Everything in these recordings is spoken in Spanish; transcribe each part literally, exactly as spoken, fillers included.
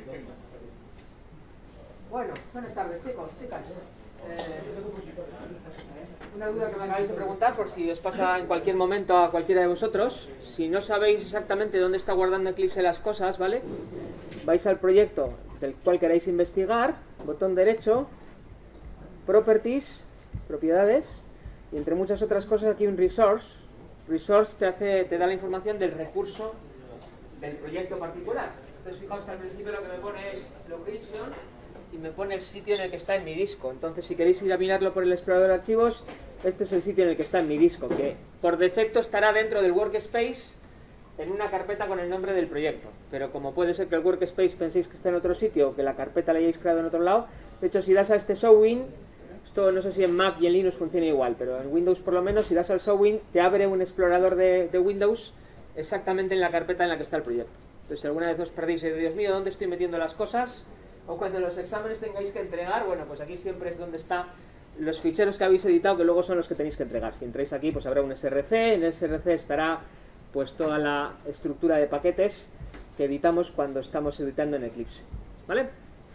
Bueno, buenas tardes, chicos, chicas. Eh, una duda que me acabáis de preguntar, por si os pasa en cualquier momento a cualquiera de vosotros. Si no sabéis exactamente dónde está guardando Eclipse las cosas, ¿vale? Vais al proyecto del cual queráis investigar, botón derecho, Properties, propiedades, y entre muchas otras cosas aquí un Resource. Resource te, hace, te da la información del recurso del proyecto particular. Entonces fijaos que al principio lo que me pone es Location y me pone el sitio en el que está en mi disco. Entonces si queréis ir a mirarlo por el explorador de archivos, este es el sitio en el que está en mi disco, que por defecto estará dentro del workspace en una carpeta con el nombre del proyecto. Pero como puede ser que el workspace penséis que está en otro sitio o que la carpeta la hayáis creado en otro lado, de hecho si das a este showing, esto no sé si en Mac y en Linux funciona igual, pero en Windows por lo menos, si das al showing, te abre un explorador de, de Windows exactamente en la carpeta en la que está el proyecto. Entonces si alguna vez os perdéis de Dios mío, ¿dónde estoy metiendo las cosas? O cuando en los exámenes tengáis que entregar, bueno, pues aquí siempre es donde están los ficheros que habéis editado, que luego son los que tenéis que entregar. Si entráis aquí, pues habrá un S R C, en el S R C estará pues toda la estructura de paquetes que editamos cuando estamos editando en Eclipse, ¿vale?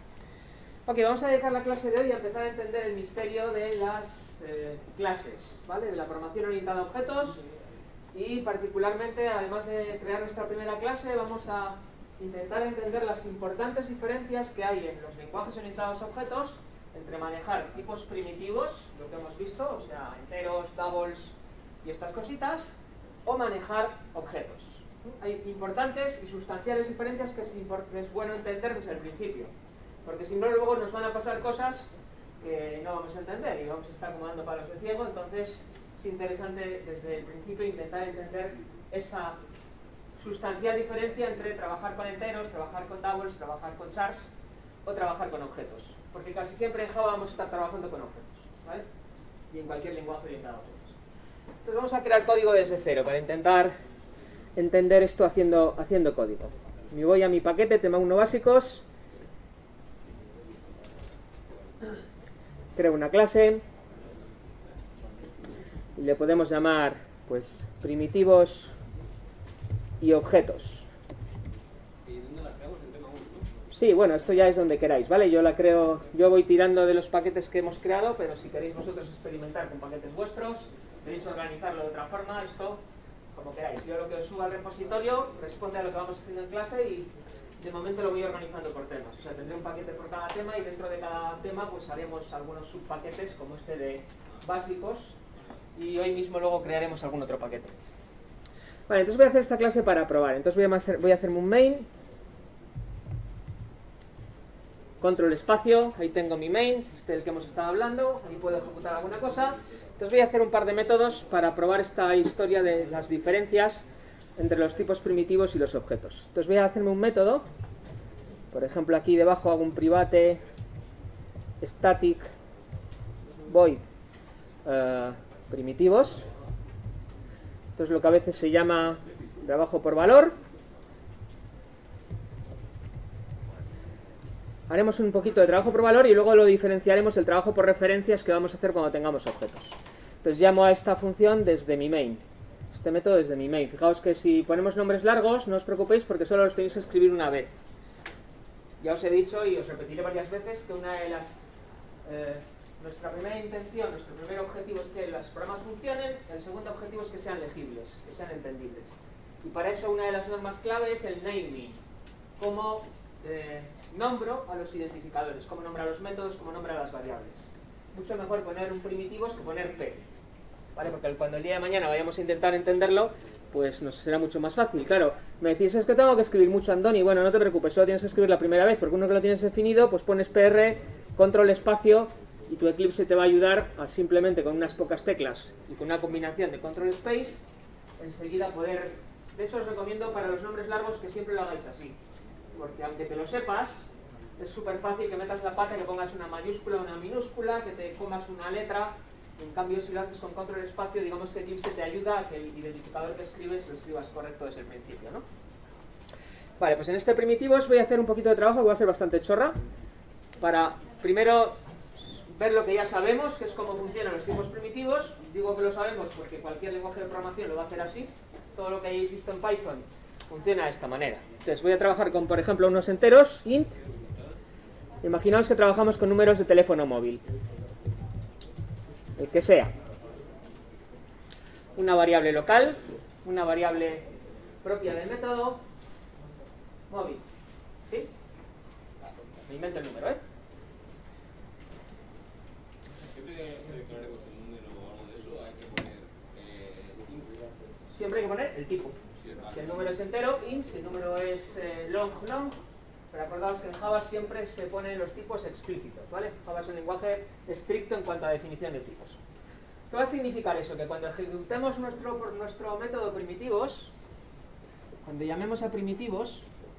Ok, vamos a dedicar la clase de hoy a empezar a entender el misterio de las eh, clases, ¿vale? De la programación orientada a objetos y particularmente, además de crear nuestra primera clase, vamos a intentar entender las importantes diferencias que hay en los lenguajes orientados a objetos entre manejar tipos primitivos, lo que hemos visto, o sea, enteros, doubles y estas cositas, o manejar objetos. Hay importantes y sustanciales diferencias que es, que es bueno entender desde el principio, porque si no luego nos van a pasar cosas que no vamos a entender y vamos a estar como dando palos de ciego. Entonces es interesante desde el principio intentar entender esa sustancial diferencia entre trabajar con enteros, trabajar con doubles, trabajar con chars o trabajar con objetos, porque casi siempre en Java vamos a estar trabajando con objetos, ¿vale? Y en cualquier lenguaje orientado a objetos. Entonces vamos a crear código desde cero para intentar entender esto haciendo, haciendo código. Me voy a mi paquete, tema uno básicos, creo una clase y le podemos llamar pues primitivos y objetos. ¿Y dónde la creamos? En tema uno, ¿no? Sí, bueno, esto ya es donde queráis, ¿vale? Yo la creo, yo voy tirando de los paquetes que hemos creado, pero si queréis vosotros experimentar con paquetes vuestros, queréis organizarlo de otra forma, esto como queráis. Yo lo que os suba al repositorio responde a lo que vamos haciendo en clase y de momento lo voy organizando por temas. O sea, tendré un paquete por cada tema y dentro de cada tema pues haremos algunos subpaquetes como este de básicos y hoy mismo luego crearemos algún otro paquete. Vale, entonces voy a hacer esta clase para probar. Entonces voy a, hacer, voy a hacerme un main, control espacio, ahí tengo mi main, este del que hemos estado hablando, ahí puedo ejecutar alguna cosa. Entonces voy a hacer un par de métodos para probar esta historia de las diferencias entre los tipos primitivos y los objetos. Entonces voy a hacerme un método, por ejemplo aquí debajo hago un private static void uh, primitivos. Esto es lo que a veces se llama trabajo por valor. Haremos un poquito de trabajo por valor y luego lo diferenciaremos del trabajo por referencias que vamos a hacer cuando tengamos objetos. Entonces llamo a esta función desde mi main. Este método desde mi main. Fijaos que si ponemos nombres largos, no os preocupéis porque solo los tenéis que escribir una vez. Ya os he dicho y os repetiré varias veces que una de las... Eh, nuestra primera intención, nuestro primer objetivo es que los programas funcionen, el segundo objetivo es que sean legibles, que sean entendibles. Y para eso una de las normas clave es el naming. Cómo eh, nombro a los identificadores, cómo nombro a los métodos, cómo nombro a las variables. Mucho mejor poner un primitivo que poner P. ¿Vale? Porque cuando el día de mañana vayamos a intentar entenderlo, pues nos será mucho más fácil. Claro, me decís, es que tengo que escribir mucho Andoni. Bueno, no te preocupes, solo tienes que escribir la primera vez, porque uno que lo tienes definido, pues pones P R, control espacio, y tu Eclipse te va a ayudar a simplemente con unas pocas teclas y con una combinación de control space, enseguida poder... De eso os recomiendo para los nombres largos que siempre lo hagáis así. Porque aunque te lo sepas, es súper fácil que metas la pata, que pongas una mayúscula o una minúscula, que te pongas una letra. En cambio, si lo haces con control espacio, digamos que Eclipse te ayuda a que el identificador que escribes lo escribas correcto desde el principio, ¿no? Vale, pues en este primitivo os voy a hacer un poquito de trabajo, que va a ser bastante chorra, para primero ver lo que ya sabemos, que es cómo funcionan los tipos primitivos. Digo que lo sabemos porque cualquier lenguaje de programación lo va a hacer así. Todo lo que hayáis visto en Python funciona de esta manera. Entonces voy a trabajar con, por ejemplo, unos enteros, int. Imaginaos que trabajamos con números de teléfono móvil, el que sea. Una variable local, una variable propia del método móvil. ¿Sí? Me invento el número, ¿eh? Siempre que declaremos el número o algo de eso, hay que poner eh, int. Siempre hay que poner el tipo. Si el número es entero, int. Si el número es eh, long, long. Pero acordaos que en Java siempre se ponen los tipos explícitos, ¿vale? Java es un lenguaje estricto en cuanto a definición de tipos. ¿Qué va a significar eso? Que cuando ejecutemos nuestro, nuestro método primitivos, cuando llamemos a primitivos,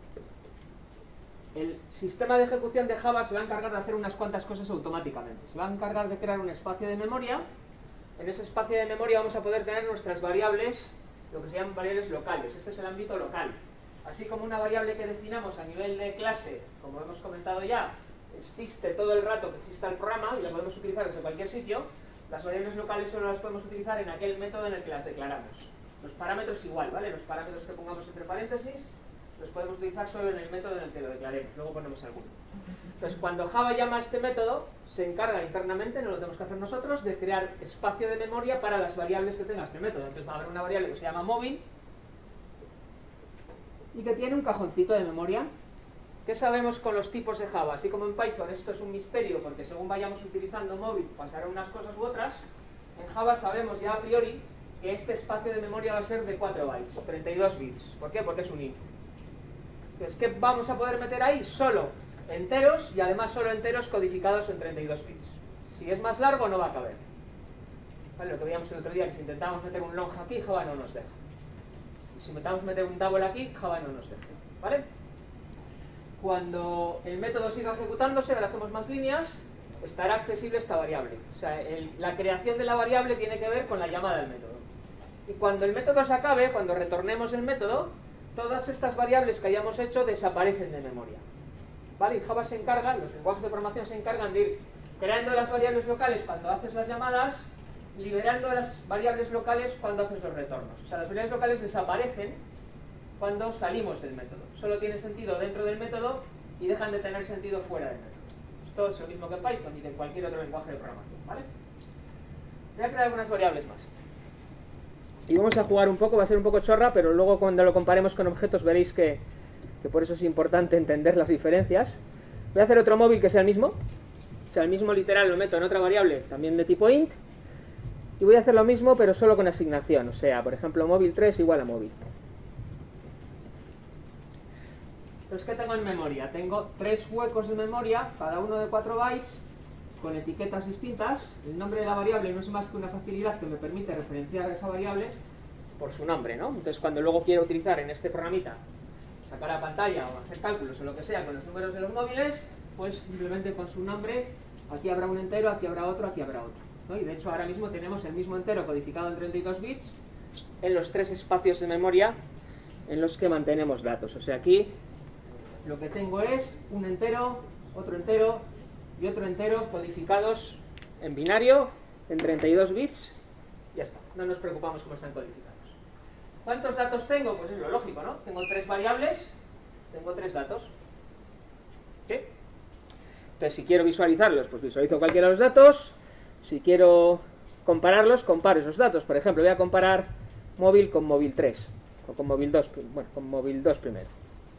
el sistema de ejecución de Java se va a encargar de hacer unas cuantas cosas automáticamente. Se va a encargar de crear un espacio de memoria. En ese espacio de memoria vamos a poder tener nuestras variables, lo que se llaman variables locales. Este es el ámbito local. Así como una variable que definamos a nivel de clase, como hemos comentado ya, existe todo el rato que exista el programa y la podemos utilizar desde cualquier sitio, las variables locales solo las podemos utilizar en aquel método en el que las declaramos. Los parámetros igual, ¿vale? Los parámetros que pongamos entre paréntesis los podemos utilizar solo en el método en el que lo declaremos. Luego ponemos alguno. Entonces, cuando Java llama a este método, se encarga internamente, no lo tenemos que hacer nosotros, de crear espacio de memoria para las variables que tenga este método. Entonces va a haber una variable que se llama móvil y que tiene un cajoncito de memoria. ¿Qué sabemos con los tipos de Java? Así como en Python esto es un misterio porque según vayamos utilizando móvil pasarán unas cosas u otras, en Java sabemos ya a priori que este espacio de memoria va a ser de cuatro bytes, treinta y dos bits. ¿Por qué? Porque es un int. Entonces, ¿qué vamos a poder meter ahí? Solo enteros y además solo enteros codificados en treinta y dos bits. Si es más largo no va a caber. ¿Vale? Lo que veíamos el otro día, que si intentamos meter un long aquí, Java no nos deja. Y si intentamos meter un double aquí, Java no nos deja. ¿Vale? Cuando el método siga ejecutándose, ahora hacemos más líneas, estará accesible esta variable. O sea, el, la creación de la variable tiene que ver con la llamada del método. Y cuando el método se acabe, cuando retornemos el método, todas estas variables que hayamos hecho desaparecen de memoria. ¿Vale? Y Java se encarga, los lenguajes de programación se encargan de ir creando las variables locales cuando haces las llamadas, liberando las variables locales cuando haces los retornos. O sea, las variables locales desaparecen cuando salimos del método. Solo tiene sentido dentro del método y dejan de tener sentido fuera del método. Esto es lo mismo que Python y que cualquier otro lenguaje de programación, ¿vale? Voy a crear algunas variables más. Y vamos a jugar un poco, va a ser un poco chorra, pero luego cuando lo comparemos con objetos veréis que, que por eso es importante entender las diferencias. Voy a hacer otro móvil que sea el mismo. O sea, el mismo literal lo meto en otra variable, también de tipo int. Y voy a hacer lo mismo, pero solo con asignación. O sea, por ejemplo, móvil tres igual a móvil. Entonces, ¿qué tengo en memoria? Tengo tres huecos de memoria, cada uno de cuatro bytes, con etiquetas distintas. El nombre de la variable no es más que una facilidad que me permite referenciar a esa variable por su nombre, ¿no? Entonces, cuando luego quiero utilizar en este programita, sacar a pantalla o hacer cálculos o lo que sea con los números de los móviles, pues simplemente con su nombre, aquí habrá un entero, aquí habrá otro, aquí habrá otro, ¿no? Y de hecho ahora mismo tenemos el mismo entero codificado en treinta y dos bits en los tres espacios de memoria en los que mantenemos datos. O sea, aquí lo que tengo es un entero, otro entero y otro entero codificados en binario en treinta y dos bits. Ya está, no nos preocupamos cómo están codificados. ¿Cuántos datos tengo? Pues es lo lógico, ¿no? Tengo tres variables, tengo tres datos. ¿Sí? Entonces, si quiero visualizarlos, pues visualizo cualquiera de los datos. Si quiero compararlos, comparo esos datos. Por ejemplo, voy a comparar móvil con móvil tres, o con móvil dos, bueno, con móvil dos primero.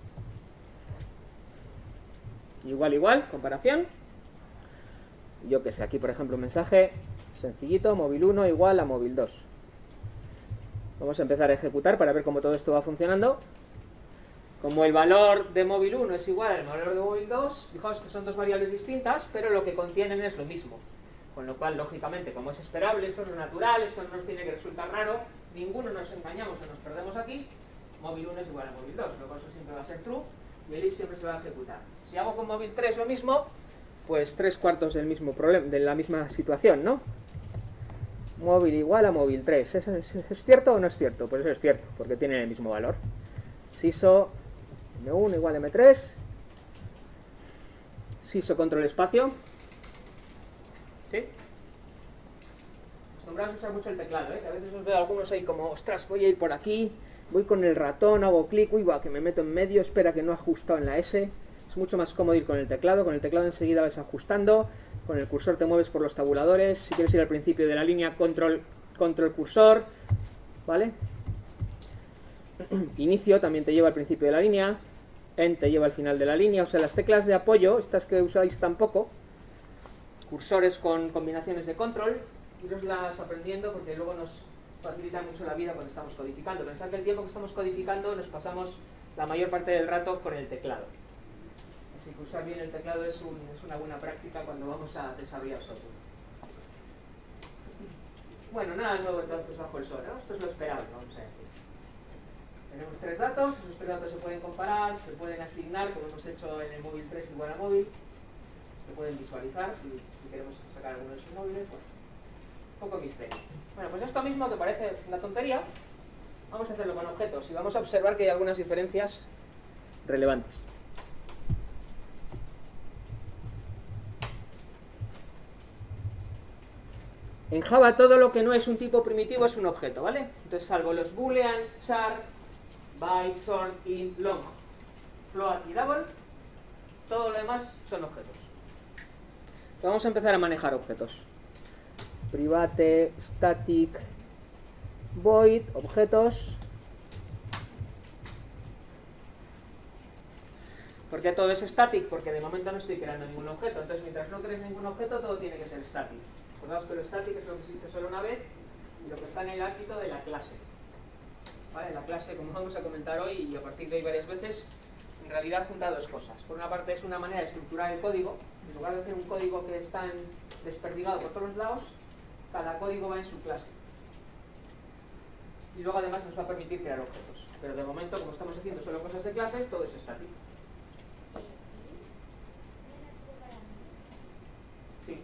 Igual, igual, comparación. Yo que sé, aquí por ejemplo un mensaje sencillito, móvil uno igual a móvil dos. Vamos a empezar a ejecutar para ver cómo todo esto va funcionando. Como el valor de móvil uno es igual al valor de móvil dos, fijaos que son dos variables distintas, pero lo que contienen es lo mismo. Con lo cual, lógicamente, como es esperable, esto es lo natural, esto no nos tiene que resultar raro, ninguno nos engañamos o nos perdemos aquí, móvil uno es igual a móvil dos, luego eso siempre va a ser true y el if siempre se va a ejecutar. Si hago con móvil tres lo mismo, pues tres cuartos del mismo problema, de la misma situación, ¿no? Móvil igual a móvil tres. ¿Es, es, ¿Es cierto o no es cierto? Pues eso es cierto, porque tienen el mismo valor. Siso eme uno igual a eme tres. Siso control espacio. ¿Sí? Acostumbrados a usar mucho el teclado, ¿eh? Que a veces os veo algunos ahí como, ostras, voy a ir por aquí, voy con el ratón, hago clic, uy, va, que me meto en medio, espera que no he ajustado en la S. Es mucho más cómodo ir con el teclado, con el teclado enseguida vas ajustando, con el cursor te mueves por los tabuladores, si quieres ir al principio de la línea, control, control cursor, ¿vale? Inicio también te lleva al principio de la línea, End te lleva al final de la línea, o sea, las teclas de apoyo, estas que usáis tampoco, cursores con combinaciones de control, iroslas aprendiendo porque luego nos facilita mucho la vida cuando estamos codificando. Pensad que el tiempo que estamos codificando nos pasamos la mayor parte del rato con el teclado. Así que usar bien el teclado es, un, es una buena práctica cuando vamos a desarrollar software. Bueno, nada nuevo entonces bajo el sol, ¿no? Esto es lo esperable, vamos a decir. Tenemos tres datos, esos tres datos se pueden comparar, se pueden asignar, como hemos hecho en el móvil tres igual a móvil, se pueden visualizar si, si queremos sacar alguno de sus móviles. Bueno, poco misterio. Bueno, pues esto mismo que parece una tontería, vamos a hacerlo con objetos y vamos a observar que hay algunas diferencias relevantes. En Java todo lo que no es un tipo primitivo es un objeto, ¿vale? Entonces, salvo los boolean, char, byte, sort, int, long, float y double, todo lo demás son objetos. Entonces, vamos a empezar a manejar objetos. Private, static, void, objetos. ¿Por qué todo es static? Porque de momento no estoy creando ningún objeto. Entonces, mientras no crees ningún objeto, todo tiene que ser static. Acordaos que lo static es lo que existe solo una vez y lo que está en el ámbito de la clase. ¿Vale? La clase, como vamos a comentar hoy y a partir de hoy varias veces, en realidad junta dos cosas. Por una parte es una manera de estructurar el código. En lugar de hacer un código que está en, desperdigado por todos los lados, cada código va en su clase. Y luego además nos va a permitir crear objetos. Pero de momento, como estamos haciendo solo cosas de clases, todo es estático. Sí.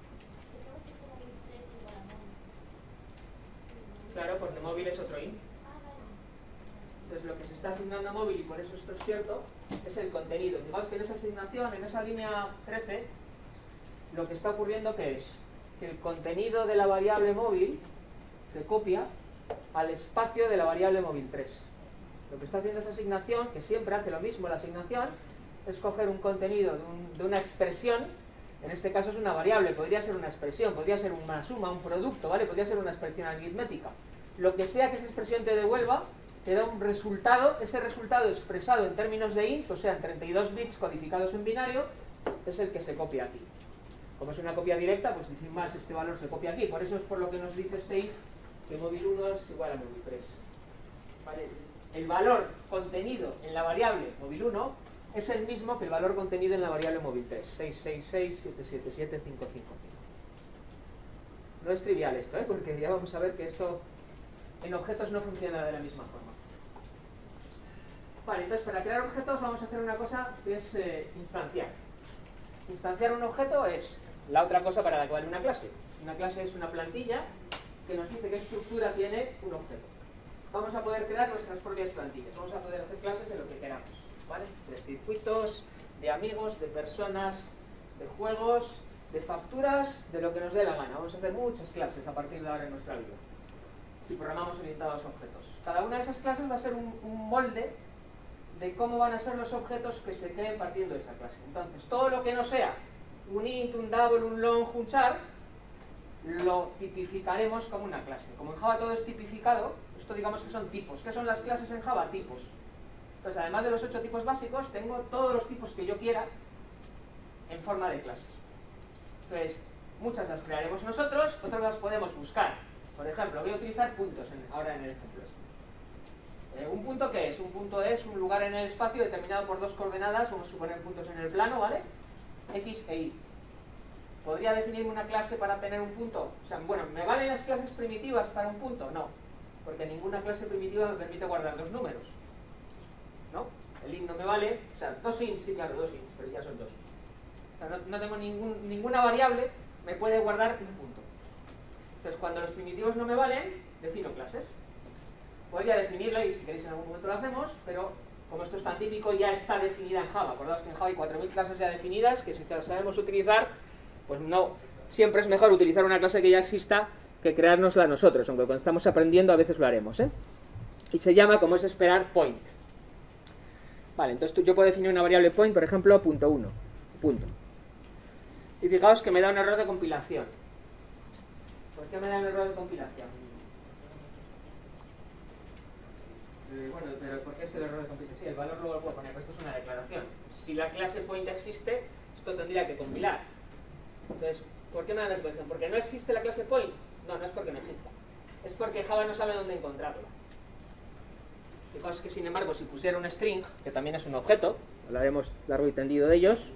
Claro, porque móvil es otro int. Entonces lo que se está asignando a móvil, y por eso esto es cierto, es el contenido. Fijaos que en esa asignación, en esa línea trece, lo que está ocurriendo ¿qué es? Que el contenido de la variable móvil se copia al espacio de la variable móvil tres. Lo que está haciendo esa asignación, que siempre hace lo mismo la asignación, es coger un contenido de, un, de una expresión. En este caso es una variable, podría ser una expresión, podría ser una suma, un producto, ¿vale? Podría ser una expresión aritmética. Lo que sea que esa expresión te devuelva, te da un resultado, ese resultado expresado en términos de int, o sea, en treinta y dos bits codificados en binario, es el que se copia aquí. Como es una copia directa, pues sin más este valor se copia aquí. Por eso es por lo que nos dice este if que móvil uno es igual a móvil tres. ¿Vale? El valor contenido en la variable móvil uno es el mismo que el valor contenido en la variable móvil tres, seis seis seis, siete siete siete, cinco cinco cinco. No es trivial esto, ¿eh? Porque ya vamos a ver que esto en objetos no funciona de la misma forma. Vale, entonces para crear objetos vamos a hacer una cosa que es eh, instanciar. Instanciar un objeto es la otra cosa para la que vale una clase. Una clase es una plantilla que nos dice qué estructura tiene un objeto. Vamos a poder crear nuestras propias plantillas. Vamos a poder hacer clases en lo que queramos, ¿vale? De circuitos, de amigos, de personas, de juegos, de facturas, de lo que nos dé la gana. Vamos a hacer muchas clases a partir de ahora en nuestra vida, si programamos orientados a objetos. Cada una de esas clases va a ser un, un molde de cómo van a ser los objetos que se creen partiendo de esa clase. Entonces, todo lo que no sea un int, un double, un long, un char, lo tipificaremos como una clase. Como en Java todo es tipificado, esto digamos que son tipos. ¿Qué son las clases en Java? Tipos. Entonces, además de los ocho tipos básicos, tengo todos los tipos que yo quiera en forma de clases. Entonces, muchas las crearemos nosotros, otras las podemos buscar. Por ejemplo, voy a utilizar puntos en, ahora en el ejemplo este. Eh, ¿Un punto qué es? Un punto es un lugar en el espacio determinado por dos coordenadas, vamos a suponer puntos en el plano, ¿vale? X e Y. ¿Podría definirme una clase para tener un punto? O sea, bueno, ¿me valen las clases primitivas para un punto? No, porque ninguna clase primitiva me permite guardar dos números, ¿no? El int no me vale, o sea, dos ints, sí, claro, dos ints, pero ya son dos. O sea, no, no tengo ningún, ninguna variable me puede guardar un punto. Entonces, cuando los primitivos no me valen, defino clases. Podría definirlo y si queréis en algún momento lo hacemos, pero como esto es tan típico, ya está definida en Java. Acordaos que en Java hay cuatro mil clases ya definidas, que si las sabemos utilizar, pues no, siempre es mejor utilizar una clase que ya exista que creárnosla nosotros, aunque cuando estamos aprendiendo a veces lo haremos, ¿eh? y se llama, como es esperar, point. Vale, entonces tú, yo puedo definir una variable point, por ejemplo, punto uno, punto. Y fijaos que me da un error de compilación. ¿Por qué me da un error de compilación? Eh, bueno, pero ¿por qué es el error de compilación? Sí, el valor luego lo puedo poner, pero esto es una declaración. Si la clase point existe, esto tendría que compilar. Entonces, ¿por qué me da la declaración? ¿Porque no existe la clase point? No, no es porque no exista. Es porque Java no sabe dónde encontrarla. Fijaos que, sin embargo, si pusiera un string, que también es un objeto, hablaremos largo y tendido de ellos,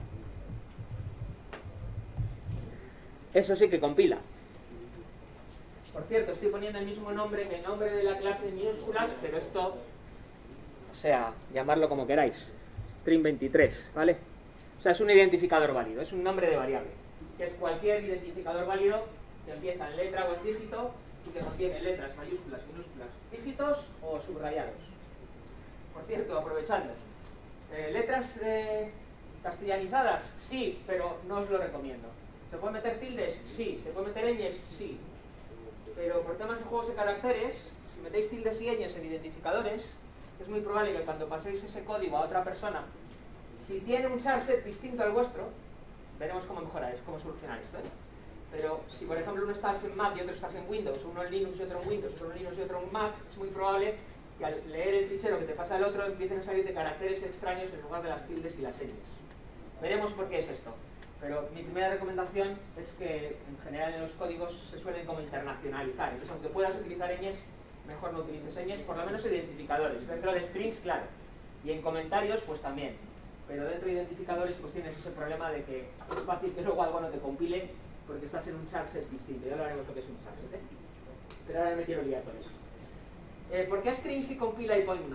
eso sí que compila. Por cierto, estoy poniendo el mismo nombre que el nombre de la clase en minúsculas, pero esto, o sea, llamarlo como queráis. string veintitrés, ¿vale? O sea, es un identificador válido, es un nombre de variable, que es cualquier identificador válido que empieza en letra o en dígito y que contiene letras, mayúsculas, minúsculas, dígitos o subrayados. Por cierto, aprovechando, eh, letras eh, castellanizadas, sí, pero no os lo recomiendo. ¿Se puede meter tildes? Sí. ¿Se puede meter ñes? Sí. Pero por temas de juegos de caracteres, si metéis tildes y ñes en identificadores, es muy probable que cuando paséis ese código a otra persona, si tiene un charset distinto al vuestro, veremos cómo mejoráis, cómo solucionáis, ¿vale? Pero si por ejemplo uno estás en Mac y otro estás en Windows, uno en Linux y otro en Windows, otro en Linux y otro en Mac, es muy probable que al leer el fichero que te pasa al otro empiecen a salir de caracteres extraños en lugar de las tildes y las ñes. Veremos por qué es esto. Pero mi primera recomendación es que en general en los códigos se suelen como internacionalizar. Entonces, aunque puedas utilizar ñes, mejor no utilices ñes, por lo menos identificadores. Dentro de strings, claro. Y en comentarios, pues también. Pero dentro de identificadores, pues tienes ese problema de que es fácil que luego algo no te compile porque estás en un charset distinto. Ya hablaremos lo que es un charset, ¿eh? Pero ahora me quiero liar con eso. Eh, ¿Por qué string sí compila y point no?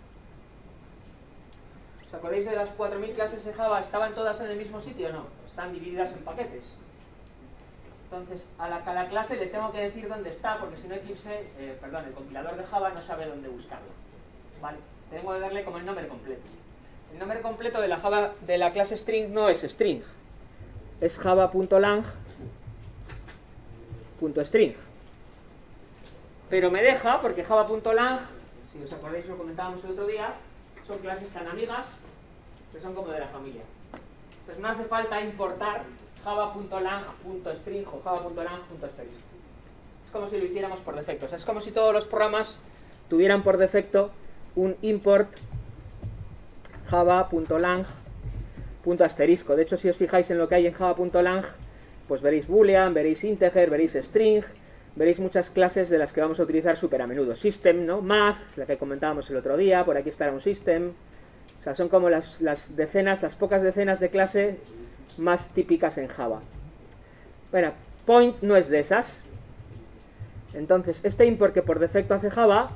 ¿Os acordáis de las cuatro mil clases de Java? ¿Estaban todas en el mismo sitio o no? Están divididas en paquetes. Entonces, a la, a la clase le tengo que decir dónde está, porque si no Eclipse, eh, perdón, el compilador de Java no sabe dónde buscarla. ¿Vale? Tengo que darle como el nombre completo. El nombre completo de la, Java, de la clase string no es string. Es java.lang.string. Pero me deja, porque java.lang, si os acordáis lo comentábamos el otro día, son clases tan amigas que son como de la familia. Entonces no hace falta importar java.lang.string o java.lang.asterisk. Es como si lo hiciéramos por defecto. O sea, es como si todos los programas tuvieran por defecto un import java.lang.asterisco. De hecho, si os fijáis en lo que hay en java.lang, pues veréis boolean, veréis integer, veréis string, veréis muchas clases de las que vamos a utilizar súper a menudo. System, ¿no? Math, la que comentábamos el otro día, por aquí estará un system. O sea, son como las, las decenas, las pocas decenas de clase más típicas en Java. Bueno, point no es de esas. Entonces, este import que por defecto hace Java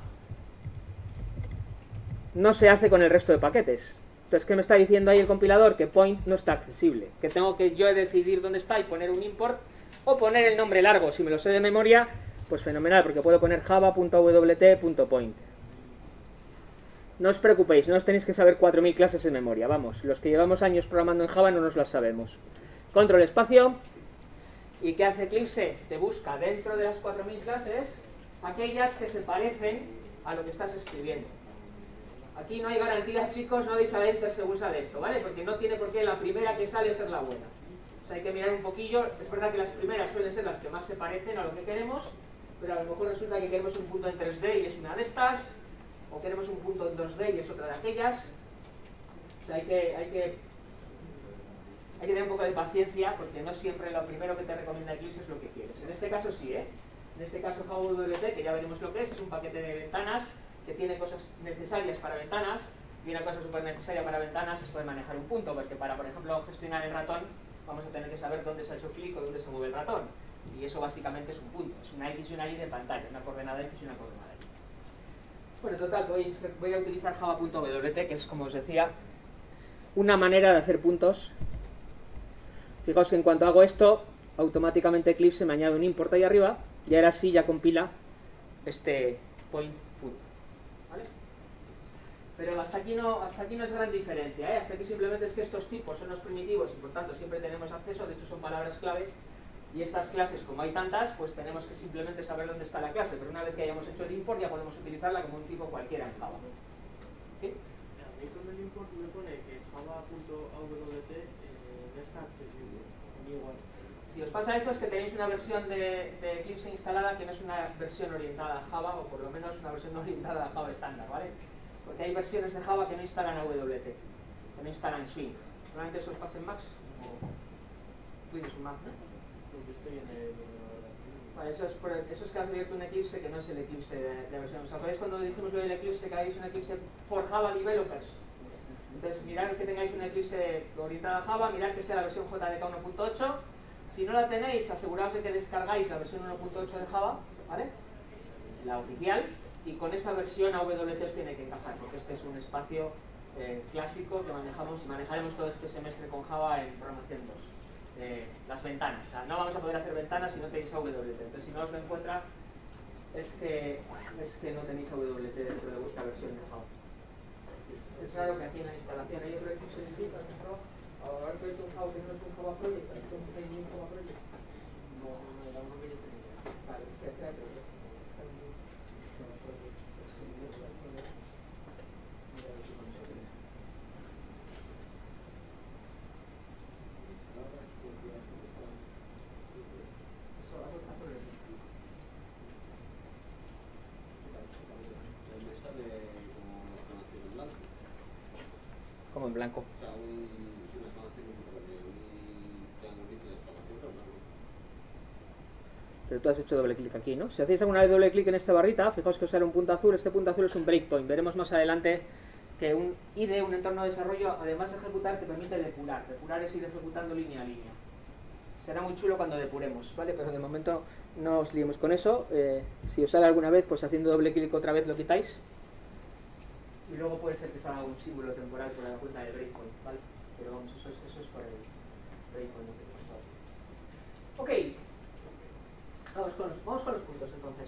no se hace con el resto de paquetes. Entonces, ¿qué me está diciendo ahí el compilador? Que point no está accesible. Que tengo que yo decidir dónde está y poner un import o poner el nombre largo. Si me lo sé de memoria, pues fenomenal, porque puedo poner java.wt.point. No os preocupéis, no os tenéis que saber cuatro mil clases en memoria. Vamos, los que llevamos años programando en Java no nos las sabemos. Control espacio. ¿Y qué hace Eclipse? Te busca dentro de las cuatro mil clases aquellas que se parecen a lo que estás escribiendo. Aquí no hay garantías, chicos, no deis a la enter según sale esto, ¿vale? Porque no tiene por qué la primera que sale ser la buena. O sea, hay que mirar un poquillo. Es verdad que las primeras suelen ser las que más se parecen a lo que queremos, pero a lo mejor resulta que queremos un punto en tres D y es una de estas, o queremos un punto en dos D y es otra de aquellas. O sea, hay que, hay que, hay que tener un poco de paciencia, porque no siempre lo primero que te recomienda Eclipse es lo que quieres. En este caso sí, ¿eh? En este caso JavaWT, que ya veremos lo que es, es un paquete de ventanas que tiene cosas necesarias para ventanas, y una cosa súper necesaria para ventanas es poder manejar un punto, porque para, por ejemplo, gestionar el ratón, vamos a tener que saber dónde se ha hecho clic o dónde se mueve el ratón. Y eso básicamente es un punto, es una X y una Y de pantalla, una coordenada X y una coordenada Y. Bueno, total, voy, voy a utilizar java.wt, que es, como os decía, una manera de hacer puntos. Fijaos que en cuanto hago esto, automáticamente Eclipse me añade un import ahí arriba, y ahora sí ya compila este point punto. ¿Vale? Pero hasta aquí no, hasta aquí no es gran diferencia, ¿eh? Hasta aquí simplemente es que estos tipos son los primitivos y por tanto siempre tenemos acceso, de hecho son palabras clave, Y estas clases, como hay tantas, pues tenemos que simplemente saber dónde está la clase, pero una vez que hayamos hecho el import ya podemos utilizarla como un tipo cualquiera en Java. ¿Sí? A mí con el import me pone que java.awt eh, no está accesible. A mí igual. Si os pasa eso es que tenéis una versión de, de Eclipse instalada que no es una versión orientada a Java, o por lo menos una versión orientada a Java estándar, ¿vale? Porque hay versiones de Java que no instalan A W T, que no instalan Swing. Probablemente eso os pase en Max, o Windows Mac, ¿no? Porque estoy en el... Vale, eso es, por, eso es que ha abierto un Eclipse que no es el Eclipse de, de versión. ¿Os acordáis cuando dijimos lo del Eclipse, que hay un Eclipse for Java Developers? Entonces, mirad que tengáis un Eclipse orientada a Java, mirad que sea la versión J D K uno punto ocho. Si no la tenéis, aseguraos de que descargáis la versión uno punto ocho de Java, ¿vale? La oficial, y con esa versión A W T os tiene que encajar, porque este es un espacio eh, clásico que manejamos y manejaremos todo este semestre con Java en programación dos. Eh, las ventanas, o sea, no vamos a poder hacer ventanas si no tenéis A W T, entonces si no os lo encuentra es que, es que no tenéis A W T dentro de vuestra versión de Java. Es raro que aquí en la instalación hay otro Eclipse distinto, por ejemplo, ahora estoy con Java que no es un Java Project, es un Plain Java Project. No, no, no, no, que yo tenía. Vale, espera, espera, espera. Me sale como una exclamación en blanco. Como en blanco. O sea, un, es una exclamación un un triangulito de exclamación, pero blanco. Pero tú has hecho doble clic aquí, ¿no? Si hacéis alguna vez doble clic en esta barrita, fijaos que os sale un punto azul. Este punto azul es un breakpoint. Veremos más adelante que un I D E, un entorno de desarrollo, además de ejecutar, te permite depurar. Depurar es ir ejecutando línea a línea. Será muy chulo cuando depuremos, ¿vale? Pero de momento no os liemos con eso. Eh, si os sale alguna vez, pues haciendo doble clic otra vez lo quitáis. Y luego puede ser que salga un símbolo temporal por la cuenta del breakpoint, ¿vale? Pero vamos, eso es, eso es por el breakpoint lo que he pasado. Ok. Vamos con los, vamos con los puntos entonces.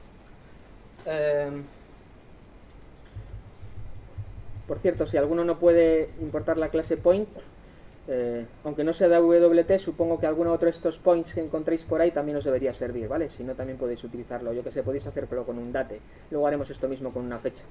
Eh, por cierto, si alguno no puede importar la clase point, eh, aunque no sea de A W T, supongo que alguno otro de estos points que encontréis por ahí también os debería servir, ¿vale? Si no, también podéis utilizarlo. Yo que sé, podéis hacerlo con un date. Luego haremos esto mismo con una fecha.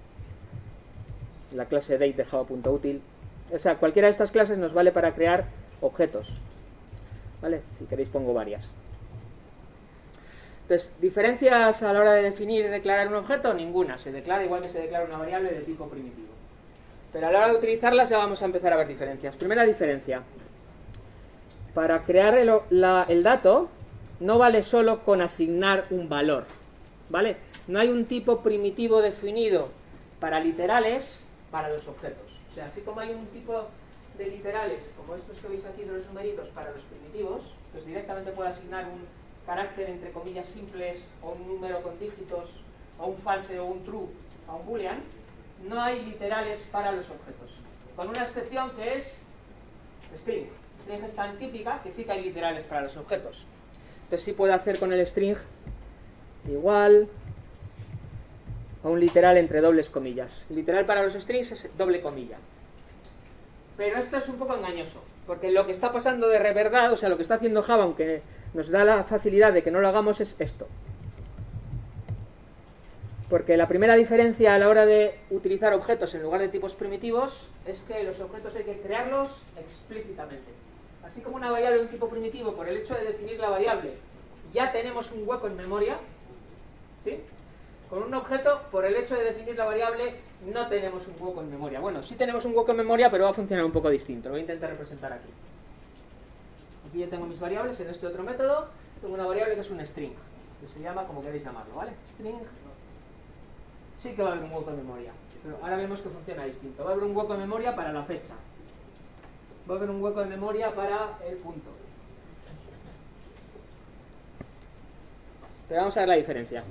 La clase date de java.util. O sea, cualquiera de estas clases nos vale para crear objetos, ¿vale? Si queréis pongo varias. Entonces, ¿diferencias a la hora de definir y declarar un objeto? Ninguna. Se declara igual que se declara una variable de tipo primitivo. Pero a la hora de utilizarlas ya vamos a empezar a ver diferencias. Primera diferencia. Para crear el, la, el dato, no vale solo con asignar un valor, ¿vale? No hay un tipo primitivo definido para literales para los objetos. O sea, así como hay un tipo de literales, como estos que veis aquí de los numeritos para los primitivos, pues directamente puedo asignar un carácter entre comillas simples o un número con dígitos o un false o un true a un boolean. No hay literales para los objetos, con una excepción que es string. String es tan típica que sí que hay literales para los objetos. Entonces sí puedo hacer con el string igual a un literal entre dobles comillas. Literal para los strings es doble comilla. Pero esto es un poco engañoso, porque lo que está pasando de verdad, o sea, lo que está haciendo Java, aunque nos da la facilidad de que no lo hagamos, es esto. Porque la primera diferencia a la hora de utilizar objetos en lugar de tipos primitivos es que los objetos hay que crearlos explícitamente. Así como una variable de un tipo primitivo, por el hecho de definir la variable, ya tenemos un hueco en memoria, ¿sí? Con un objeto, por el hecho de definir la variable, no tenemos un hueco en memoria. Bueno, sí tenemos un hueco en memoria, pero va a funcionar un poco distinto. Lo voy a intentar representar aquí. Aquí yo tengo mis variables, en este otro método tengo una variable que es un string, que se llama como queréis llamarlo, ¿vale? String. Sí que va a haber un hueco en memoria, pero ahora vemos que funciona distinto. Va a haber un hueco de memoria para la fecha. Va a haber un hueco de memoria para el punto. Pero vamos a ver la diferencia.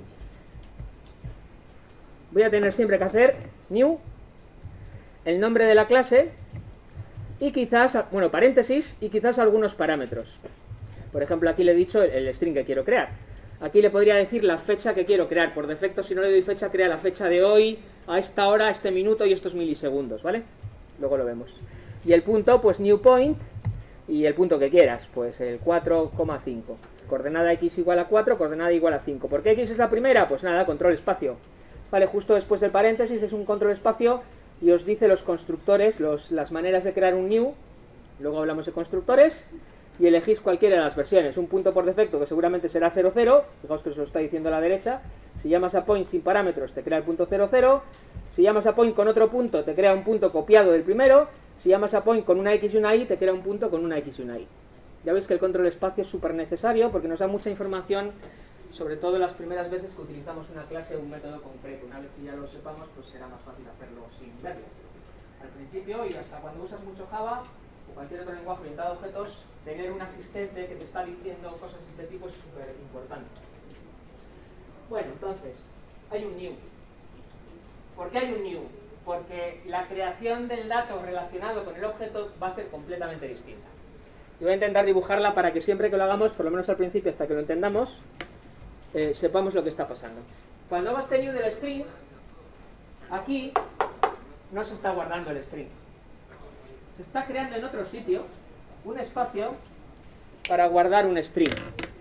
Voy a tener siempre que hacer new, el nombre de la clase y quizás, bueno, paréntesis y quizás algunos parámetros. Por ejemplo, aquí le he dicho el, el string que quiero crear. Aquí le podría decir la fecha que quiero crear. Por defecto, si no le doy fecha, crea la fecha de hoy, a esta hora, a este minuto y estos milisegundos, ¿vale? Luego lo vemos. Y el punto, pues new point, y el punto que quieras, pues el cuatro coma cinco. Coordenada x igual a cuatro, coordenada igual a cinco. ¿Por qué x es la primera? Pues nada, control espacio. Vale, justo después del paréntesis es un control espacio y os dice los constructores, los, las maneras de crear un new. Luego hablamos de constructores y elegís cualquiera de las versiones. Un punto por defecto que seguramente será cero cero, fijaos que os lo está diciendo a la derecha. Si llamas a point sin parámetros te crea el punto cero cero. Si llamas a point con otro punto te crea un punto copiado del primero. Si llamas a point con una x y una y te crea un punto con una x y una y. Ya veis que el control espacio es súper necesario porque nos da mucha información, sobre todo las primeras veces que utilizamos una clase o un método concreto. Una vez que ya lo sepamos, pues será más fácil hacerlo sin verlo. Al principio y hasta cuando usas mucho Java o cualquier otro lenguaje orientado a objetos, tener un asistente que te está diciendo cosas de este tipo es súper importante. Bueno, entonces, hay un new. ¿Por qué hay un new? Porque la creación del dato relacionado con el objeto va a ser completamente distinta. Y voy a intentar dibujarla para que siempre que lo hagamos, por lo menos al principio hasta que lo entendamos, eh, sepamos lo que está pasando. Cuando hago este new del string, aquí no se está guardando el string. Se está creando en otro sitio un espacio para guardar un string.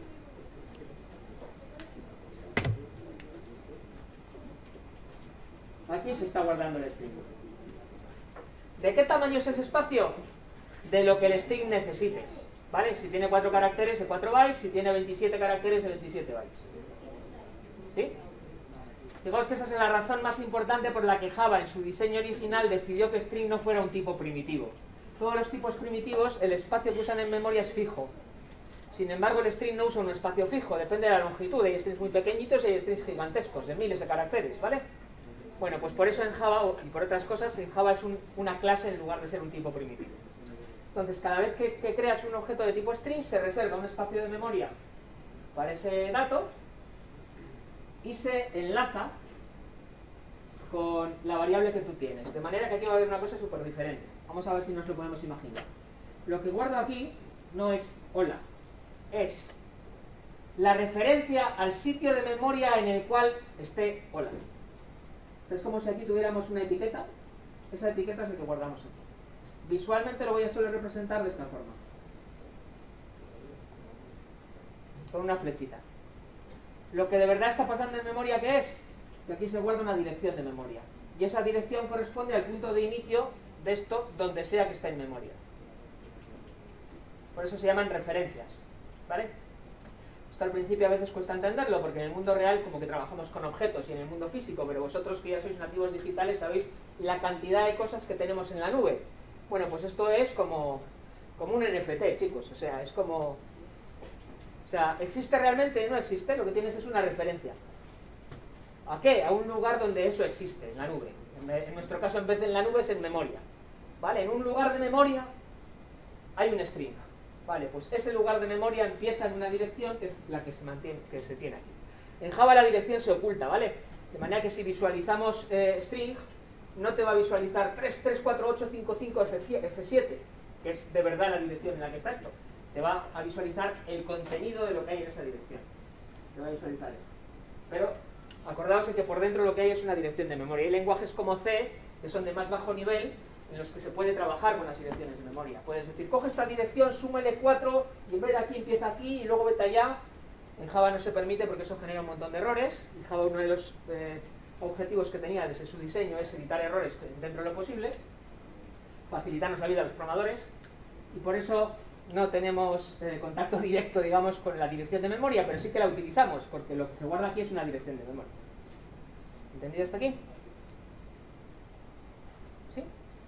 Aquí se está guardando el string. ¿De qué tamaño es ese espacio? De lo que el string necesite. ¿Vale? Si tiene cuatro caracteres, de cuatro bytes. Si tiene veintisiete caracteres, de veintisiete bytes. ¿Sí? Fijaos que esa es la razón más importante por la que Java en su diseño original decidió que string no fuera un tipo primitivo. Todos los tipos primitivos, el espacio que usan en memoria es fijo. Sin embargo, el string no usa un espacio fijo, depende de la longitud. Hay strings muy pequeñitos y hay strings gigantescos, de miles de caracteres, ¿vale? Bueno, pues por eso en Java, y por otras cosas, en Java es un, una clase en lugar de ser un tipo primitivo. Entonces, cada vez que, que creas un objeto de tipo string, se reserva un espacio de memoria para ese dato y se enlaza con la variable que tú tienes. De manera que aquí va a haber una cosa súper diferente. Vamos a ver si nos lo podemos imaginar. Lo que guardo aquí no es hola, es la referencia al sitio de memoria en el cual esté hola. Es como si aquí tuviéramos una etiqueta. Esa etiqueta es la que guardamos aquí. Visualmente lo voy a solo representar de esta forma. Con una flechita. Lo que de verdad está pasando en memoria, ¿qué es? Que aquí se guarda una dirección de memoria. Y esa dirección corresponde al punto de inicio de esto, donde sea que esté en memoria. Por eso se llaman referencias. ¿Vale? Esto al principio a veces cuesta entenderlo, porque en el mundo real como que trabajamos con objetos y en el mundo físico, pero vosotros que ya sois nativos digitales sabéis la cantidad de cosas que tenemos en la nube. Bueno, pues esto es como, como un N F T, chicos. O sea, es como... O sea, ¿existe realmente? No existe. Lo que tienes es una referencia. ¿A qué? A un lugar donde eso existe, en la nube. En, en nuestro caso, en vez de en la nube, es en memoria. ¿Vale? En un lugar de memoria hay un string. Vale, pues ese lugar de memoria empieza en una dirección que es la que se mantiene, que se tiene aquí. En Java la dirección se oculta, ¿vale? De manera que si visualizamos eh, string, no te va a visualizar tres tres cuatro ocho cinco cinco F siete, que es de verdad la dirección en la que está esto. Te va a visualizar el contenido de lo que hay en esa dirección. Te va a visualizar eso. Pero acordaos de que por dentro lo que hay es una dirección de memoria. Hay lenguajes como C, que son de más bajo nivel, en los que se puede trabajar con las direcciones de memoria. Puedes decir, coge esta dirección, súmale cuatro, y en vez de aquí empieza aquí, y luego vete allá. En Java no se permite porque eso genera un montón de errores. Y Java, uno de los eh, objetivos que tenía desde su diseño es evitar errores dentro de lo posible, facilitarnos la vida a los programadores, y por eso no tenemos eh, contacto directo, digamos, con la dirección de memoria, pero sí que la utilizamos, porque lo que se guarda aquí es una dirección de memoria. ¿Entendido hasta aquí? ¿Sí?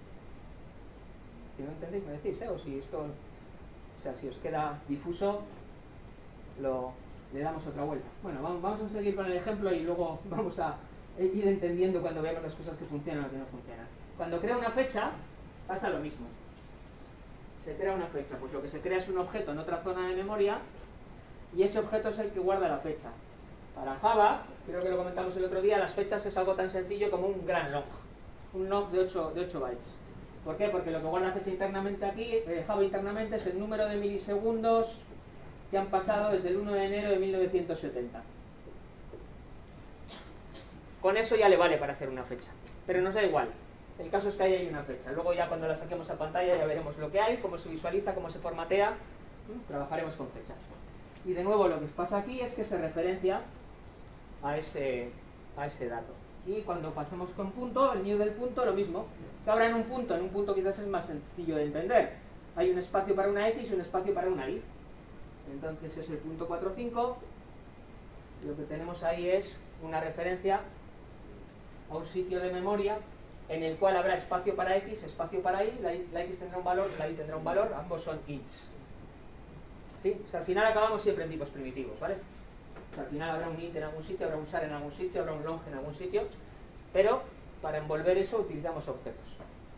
Si no entendéis, me decís, ¿eh? O si esto, o sea, si os queda difuso, lo, le damos otra vuelta. Bueno, vamos, vamos a seguir con el ejemplo y luego vamos a ir entendiendo cuando veamos las cosas que funcionan o que no funcionan. Cuando crea una fecha, pasa lo mismo. Se crea una fecha, pues lo que se crea es un objeto en otra zona de memoria y ese objeto es el que guarda la fecha. Para Java, creo que lo comentamos el otro día, las fechas es algo tan sencillo como un gran log, un log de ocho bytes. ¿Por qué? Porque lo que guarda fecha internamente aquí, eh, Java internamente, es el número de milisegundos que han pasado desde el uno de enero de mil novecientos setenta. Con eso ya le vale para hacer una fecha, pero nos da igual. El caso es que ahí hay una fecha. Luego ya cuando la saquemos a pantalla ya veremos lo que hay, cómo se visualiza, cómo se formatea. ¿Mm? Trabajaremos con fechas. Y de nuevo lo que pasa aquí es que se referencia a ese, a ese dato. Y cuando pasemos con punto, el new del punto, lo mismo. Que ahora en un punto, en un punto quizás es más sencillo de entender. Hay un espacio para una X y un espacio para una Y. Entonces es el punto cuatro cinco. Lo que tenemos ahí es una referencia a un sitio de memoria en el cual habrá espacio para X, espacio para Y, la, y, la X tendrá un valor, la Y tendrá un valor, ambos son ints. ¿Sí? O sea, al final acabamos siempre en tipos primitivos, ¿vale? O sea, al final habrá un int en algún sitio, habrá un char en algún sitio, habrá un long en algún sitio, pero para envolver eso utilizamos objetos.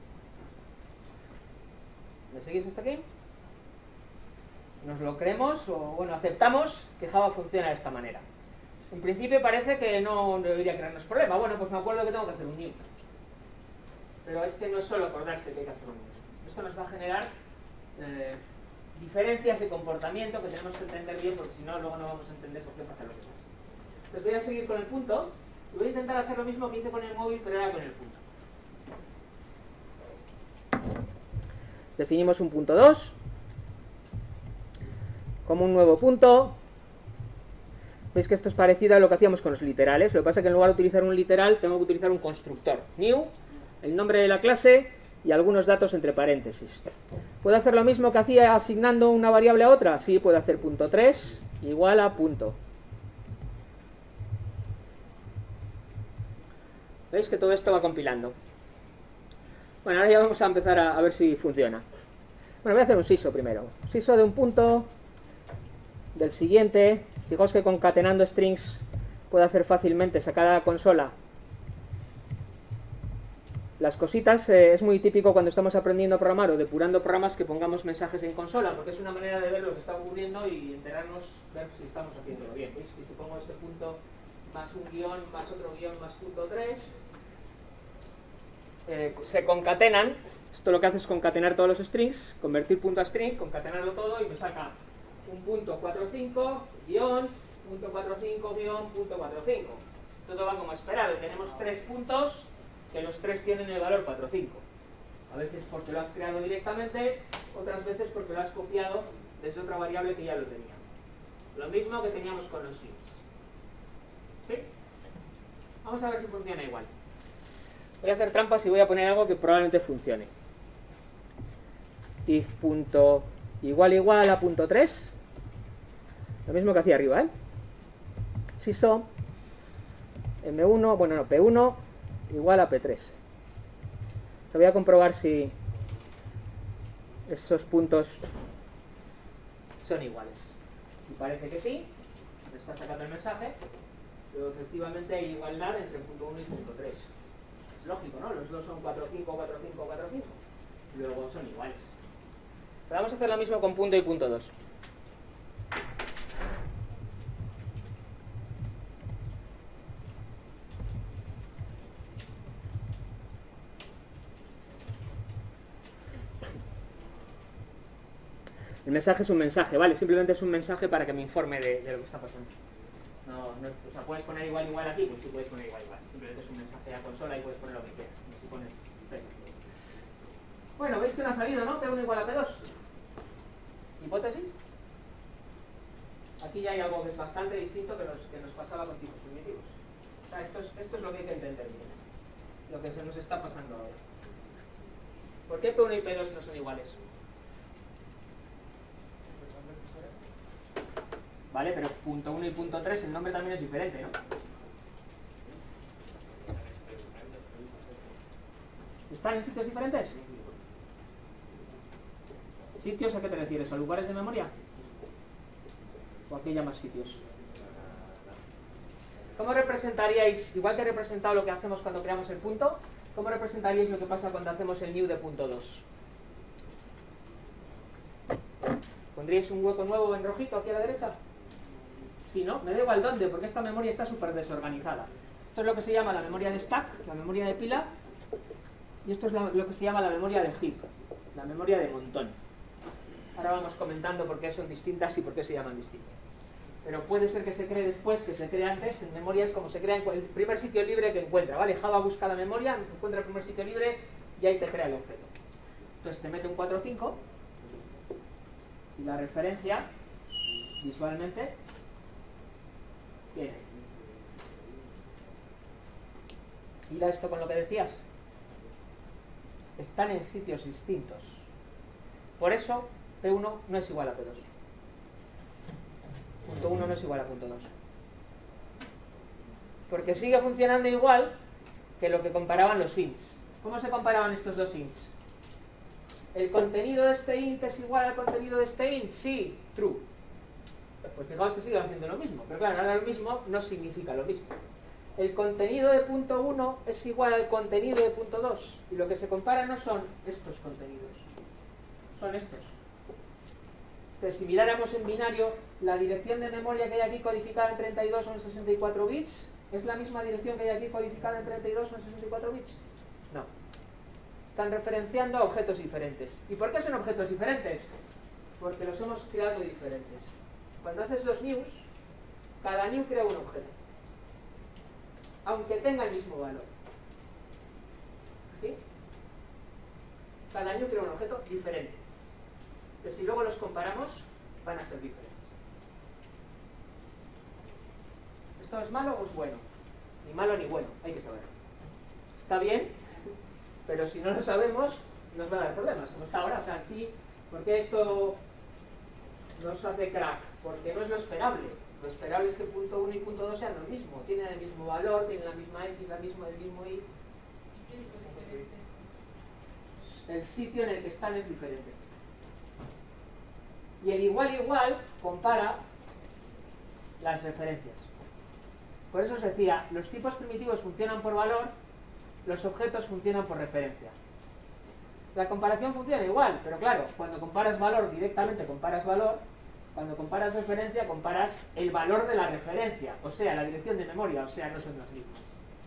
¿Me seguís hasta aquí? Nos lo creemos, o bueno, aceptamos que Java funciona de esta manera. En principio parece que no debería crearnos problema. Bueno, pues me acuerdo que tengo que hacer un new. Pero es que no es solo acordarse que hay que hacer un new. Esto nos va a generar eh, diferencias de comportamiento que tenemos que entender bien, porque si no, luego no vamos a entender por qué pasa lo que pasa. Entonces voy a seguir con el punto y voy a intentar hacer lo mismo que hice con el móvil, pero ahora con el punto. Definimos un punto dos como un nuevo punto. Veis que esto es parecido a lo que hacíamos con los literales. Lo que pasa es que en lugar de utilizar un literal, tengo que utilizar un constructor. New, el nombre de la clase y algunos datos entre paréntesis. ¿Puedo hacer lo mismo que hacía asignando una variable a otra? Sí, puedo hacer punto tres igual a punto. ¿Veis que todo esto va compilando? Bueno, ahora ya vamos a empezar a, a ver si funciona. Bueno, voy a hacer un siso primero. Siso de un punto, del siguiente. Fijaos que concatenando strings puedo hacer fácilmente sacar a la consola las cositas. Eh, es muy típico cuando estamos aprendiendo a programar o depurando programas que pongamos mensajes en consola, porque es una manera de ver lo que está ocurriendo y enterarnos, ver si estamos haciéndolo bien. ¿Veis? Que si pongo este punto más un guión, más otro guión, más punto tres, eh, se concatenan. Esto lo que hace es concatenar todos los strings, convertir punto a string, concatenarlo todo y me saca un punto cuatro cinco, guión, punto cuatro cinco, guión, punto cuatro cinco. Todo va como esperado. Tenemos tres puntos que los tres tienen el valor cuatro cinco. A veces porque lo has creado directamente, otras veces porque lo has copiado desde otra variable que ya lo tenía. Lo mismo que teníamos con los ints. ¿Sí? Vamos a ver si funciona igual. Voy a hacer trampas y voy a poner algo que probablemente funcione. If punto igual igual a punto tres. Lo mismo que hacía arriba, ¿eh? Siso eme uno, bueno no, pe uno igual a pe tres. O sea, voy a comprobar si esos puntos son iguales. Y parece que sí, me está sacando el mensaje, pero efectivamente hay igualdad entre punto uno y punto tres. Es lógico, ¿no? Los dos son cuatro cinco, cuatro cinco, cuatro cinco. Luego son iguales. Pero vamos a hacer lo mismo con punto y punto dos. El mensaje es un mensaje, ¿vale? Simplemente es un mensaje para que me informe de, de lo que está pasando. No, no, o sea, puedes poner igual igual aquí, pues sí puedes poner igual igual. Simplemente es un mensaje a consola y puedes poner lo que quieras. Si pones... Bueno, veis que no ha salido, ¿no? pe uno igual a pe dos. ¿Hipótesis? Aquí ya hay algo que es bastante distinto que nos, que nos pasaba con tipos primitivos. O sea, esto es, esto es lo que hay que entender bien. Lo que se nos está pasando ahora. ¿Por qué pe uno y pe dos no son iguales? Vale, pero punto uno y punto tres, el nombre también es diferente, ¿no? ¿Están en sitios diferentes? ¿Sitios a qué te refieres? ¿A lugares de memoria? ¿O a qué llamas sitios? ¿Cómo representaríais, igual que he representado lo que hacemos cuando creamos el punto, cómo representaríais lo que pasa cuando hacemos el new de punto dos? ¿Pondríais un hueco nuevo en rojito aquí a la derecha? Sí, ¿no? Me da igual dónde, porque esta memoria está súper desorganizada. Esto es lo que se llama la memoria de stack, la memoria de pila, y esto es la, lo que se llama la memoria de heap, la memoria de montón. Ahora vamos comentando por qué son distintas y por qué se llaman distintas. pero puede ser que se cree después, que se cree antes. En memoria es como se crea en el primer sitio libre que encuentra, ¿vale? Java busca la memoria, encuentra el primer sitio libre y ahí te crea el objeto. Entonces te mete un cuatro cinco y la referencia visualmente viene. Y esto con lo que decías, están en sitios distintos. Por eso P uno no es igual a P dos. Punto uno no es igual a punto dos. Porque sigue funcionando igual que lo que comparaban los ints. ¿Cómo se comparaban estos dos ints? ¿El contenido de este int es igual al contenido de este int? Sí, true. Pues fijaos que siguen haciendo lo mismo. Pero claro, ahora lo mismo no significa lo mismo. El contenido de punto uno es igual al contenido de punto dos. Y lo que se compara no son estos contenidos. Son estos. Entonces, si miráramos en binario, la dirección de memoria que hay aquí codificada en treinta y dos o en sesenta y cuatro bits, ¿es la misma dirección que hay aquí codificada en treinta y dos o en sesenta y cuatro bits? No. Están referenciando a objetos diferentes. ¿Y por qué son objetos diferentes? Porque los hemos creado diferentes. Cuando haces los news, cada new crea un objeto, aunque tenga el mismo valor. ¿Sí? Cada new crea un objeto diferente. Que si luego los comparamos, van a ser diferentes. ¿Esto es malo o es bueno? Ni malo ni bueno, hay que saberlo. Está bien, pero si no lo sabemos, nos va a dar problemas, como está ahora. O sea, aquí, ¿por qué esto nos hace crack? Porque no es lo esperable. Lo esperable es que punto uno y punto dos sean lo mismo. Tienen el mismo valor, tienen la misma X, la misma, el mismo Y. El sitio en el que están es diferente. Y el igual igual compara las referencias. Por eso os decía, los tipos primitivos funcionan por valor, los objetos funcionan por referencia. La comparación funciona igual, pero claro, cuando comparas valor directamente comparas valor, cuando comparas referencia comparas el valor de la referencia, o sea, la dirección de memoria, o sea, no son las mismas.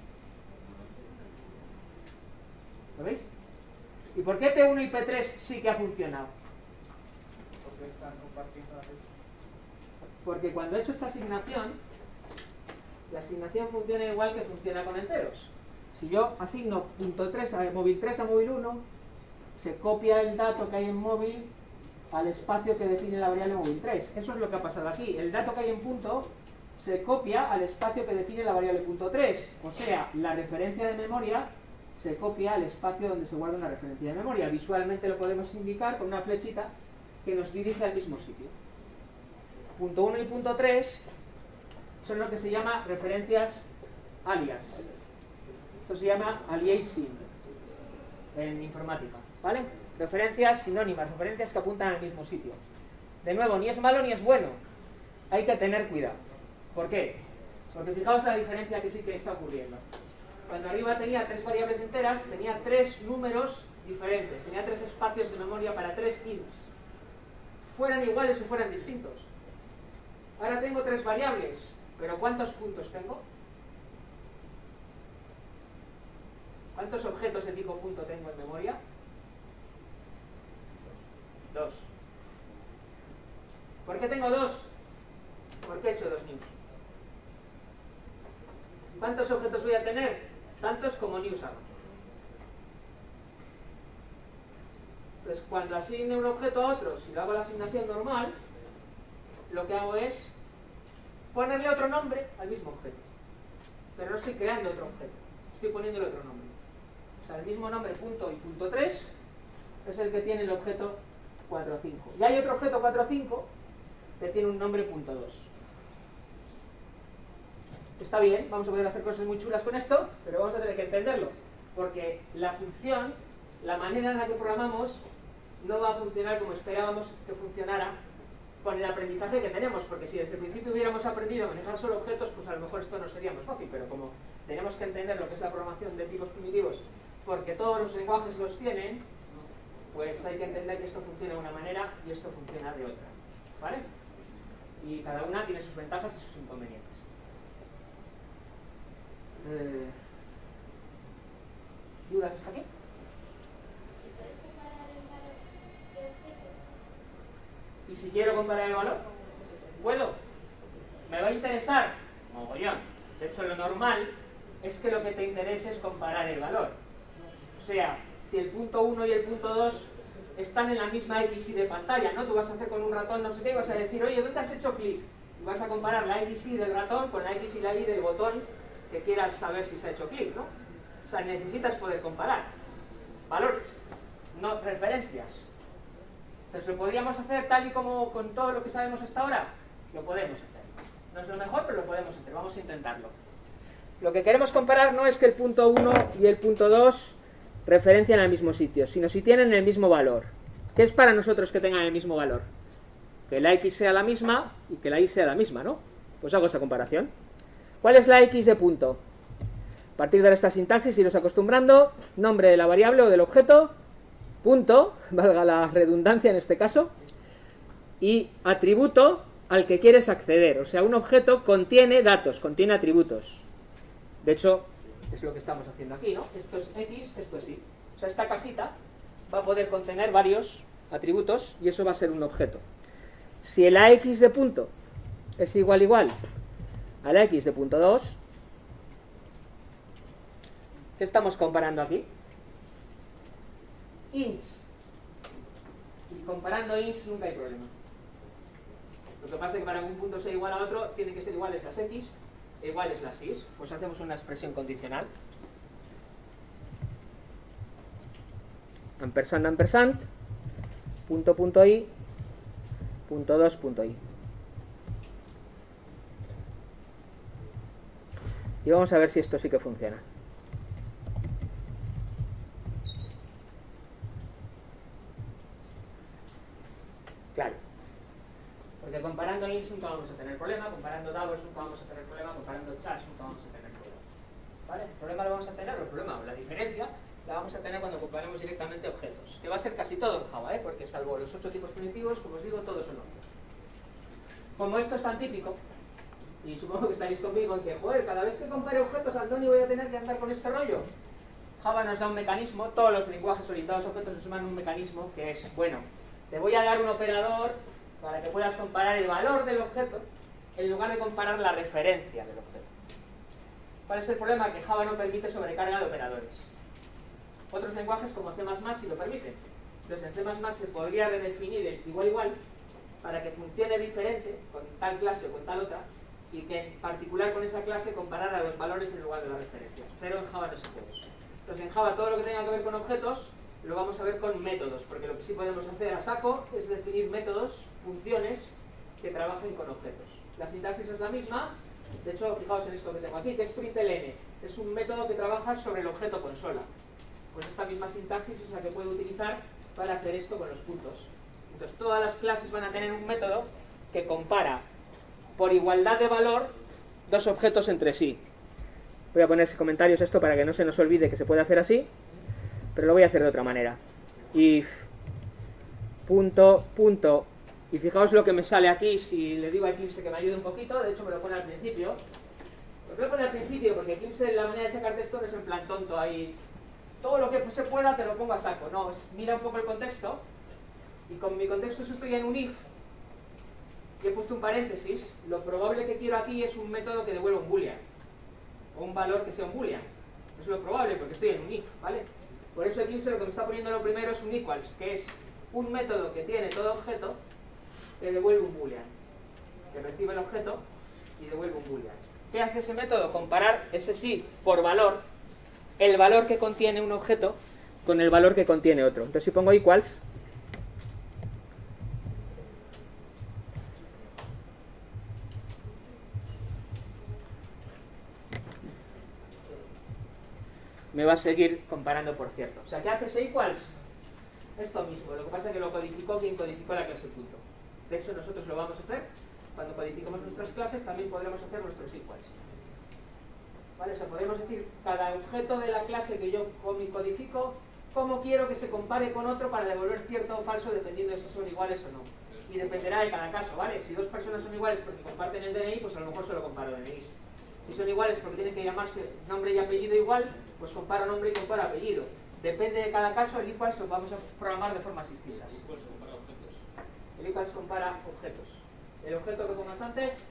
¿Lo veis? ¿Y por qué P uno y P tres sí que ha funcionado? Porque están compartiendo la red. Porque cuando he hecho esta asignación, la asignación funciona igual que funciona con enteros. Si yo asigno punto tres a móvil tres a móvil uno, se copia el dato que hay en móvil al espacio que define la variable móvil tres. Eso es lo que ha pasado aquí. El dato que hay en punto se copia al espacio que define la variable punto tres. O sea, la referencia de memoria se copia al espacio donde se guarda una referencia de memoria. Visualmente lo podemos indicar con una flechita que nos dirige al mismo sitio. Punto uno y punto tres son lo que se llama referencias alias. Esto se llama aliasing en informática, ¿vale? Referencias sinónimas, referencias que apuntan al mismo sitio. De nuevo, ni es malo ni es bueno. Hay que tener cuidado. ¿Por qué? Porque fijaos la diferencia que sí que está ocurriendo. Cuando arriba tenía tres variables enteras, tenía tres números diferentes. Tenía tres espacios de memoria para tres ints. Fueran iguales o fueran distintos. Ahora tengo tres variables, pero ¿cuántos puntos tengo? ¿Cuántos objetos de tipo punto tengo en memoria? Dos. ¿Por qué tengo dos? Porque he hecho dos news. ¿Cuántos objetos voy a tener? Tantos como news hago. Pues cuando asigne un objeto a otro, si lo hago la asignación normal, lo que hago es ponerle otro nombre al mismo objeto. Pero no estoy creando otro objeto, estoy poniéndole otro nombre. O sea, el mismo nombre punto y punto tres es el que tiene el objeto cuatro cinco. Y hay otro objeto cuatro cinco que tiene un nombre punto dos. Está bien, vamos a poder hacer cosas muy chulas con esto, pero vamos a tener que entenderlo. Porque la función, la manera en la que programamos, no va a funcionar como esperábamos que funcionara con el aprendizaje que tenemos. Porque si desde el principio hubiéramos aprendido a manejar solo objetos, pues a lo mejor esto no sería más fácil. Pero como tenemos que entender lo que es la programación de tipos primitivos, porque todos los lenguajes los tienen, pues hay que entender que esto funciona de una manera y esto funciona de otra, ¿vale? Y cada una tiene sus ventajas y sus inconvenientes. Eh, ¿Dudas hasta aquí? ¿Y si quiero comparar el valor? ¿Puedo? ¿Me va a interesar? Mogollón. De hecho, lo normal es que lo que te interese es comparar el valor. O sea, si el punto uno y el punto dos están en la misma X Y de pantalla, ¿no? Tú vas a hacer con un ratón no sé qué y vas a decir, oye, ¿dónde has hecho clic? Y vas a comparar la X Y del ratón con la X y la Y del botón que quieras saber si se ha hecho clic, ¿no? O sea, necesitas poder comparar valores, no referencias. Entonces, ¿lo podríamos hacer tal y como con todo lo que sabemos hasta ahora? Lo podemos hacer. No es lo mejor, pero lo podemos hacer. Vamos a intentarlo. Lo que queremos comparar no es que el punto uno y el punto dos referencian al mismo sitio, sino si tienen el mismo valor. ¿Qué es para nosotros que tengan el mismo valor? Que la X sea la misma y que la Y sea la misma, ¿no? Pues hago esa comparación. ¿Cuál es la X de punto? A partir de esta sintaxis, iros acostumbrando, nombre de la variable o del objeto, punto, valga la redundancia en este caso, y atributo al que quieres acceder. O sea, un objeto contiene datos, contiene atributos. De hecho, es lo que estamos haciendo aquí, ¿no? Esto es X, esto es Y. O sea, esta cajita va a poder contener varios atributos y eso va a ser un objeto. Si el A X de punto es igual igual a la X de punto dos, ¿qué estamos comparando aquí? Ints. Y comparando ints nunca hay problema. Lo que pasa es que para que un punto sea igual a otro, tienen que ser iguales las X e iguales las Y. Pues hacemos una expresión condicional. Ampersand, ampersand, punto, punto y, punto dos, punto y. Y vamos a ver si esto sí que funciona. Claro. Porque comparando ints nunca vamos a tener problema, comparando doubles nunca vamos a tener problema, comparando chars nunca vamos a tener problema. ¿Vale? El problema lo vamos a tener, o el problema, o la diferencia, la vamos a tener cuando comparemos directamente objetos. Que va a ser casi todo en Java, ¿eh? Porque salvo los ocho tipos primitivos, como os digo, todos son objetos. Como esto es tan típico, y supongo que estaréis conmigo en que, joder, cada vez que compare objetos, Andoni, voy a tener que andar con este rollo. Java nos da un mecanismo, todos los lenguajes orientados a objetos nos suman un mecanismo que es, bueno, te voy a dar un operador para que puedas comparar el valor del objeto en lugar de comparar la referencia del objeto. ¿Cuál es el problema? Que Java no permite sobrecarga de operadores. Otros lenguajes como C más más sí lo permiten. Entonces en C más más se podría redefinir el igual igual para que funcione diferente con tal clase o con tal otra y que en particular con esa clase comparara los valores en lugar de las referencias. Pero en Java no se puede. Entonces en Java todo lo que tenga que ver con objetos lo vamos a ver con métodos, porque lo que sí podemos hacer a saco es definir métodos, funciones que trabajen con objetos. La sintaxis es la misma, de hecho fijaos en esto que tengo aquí, que es println, es un método que trabaja sobre el objeto consola. Pues esta misma sintaxis es la que puedo utilizar para hacer esto con los puntos. Entonces todas las clases van a tener un método que compara por igualdad de valor dos objetos entre sí. Voy a poner comentarios esto para que no se nos olvide que se puede hacer así, pero lo voy a hacer de otra manera. If punto, punto, y fijaos lo que me sale aquí, si le digo a Eclipse que me ayude un poquito, de hecho me lo pone al principio. ¿Por qué lo pone al principio? Porque Eclipse la manera de sacar texto no es en plan tonto ahí, todo lo que se pueda te lo pongo a saco, no, es, mira un poco el contexto, y con mi contexto si estoy en un if, y he puesto un paréntesis, lo probable que quiero aquí es un método que devuelva un boolean, o un valor que sea un boolean. Es lo probable porque estoy en un if, ¿vale? Por eso Eclipse lo que me está poniendo lo primero es un equals, que es un método que tiene todo objeto que devuelve un boolean, que recibe el objeto y devuelve un boolean. ¿Qué hace ese método? Comparar ese sí por valor, el valor que contiene un objeto con el valor que contiene otro. Entonces si pongo equals, me va a seguir comparando por cierto. O sea, ¿qué hace ese equals? Esto mismo, lo que pasa es que lo codificó quien codificó la clase punto. De hecho, nosotros lo vamos a hacer. Cuando codifiquemos nuestras clases, también podremos hacer nuestros equals. ¿Vale? O sea, podremos decir, cada objeto de la clase que yo codifico, cómo quiero que se compare con otro para devolver cierto o falso, dependiendo de si son iguales o no. Y dependerá de cada caso, ¿vale? Si dos personas son iguales porque comparten el D N I, pues a lo mejor solo comparo D N Is. Si son iguales porque tienen que llamarse nombre y apellido igual, pues comparo nombre y comparo apellido. Depende de cada caso, el equals lo vamos a programar de formas distintas. El equals compara objetos. El equals compara objetos. El objeto que pongas antes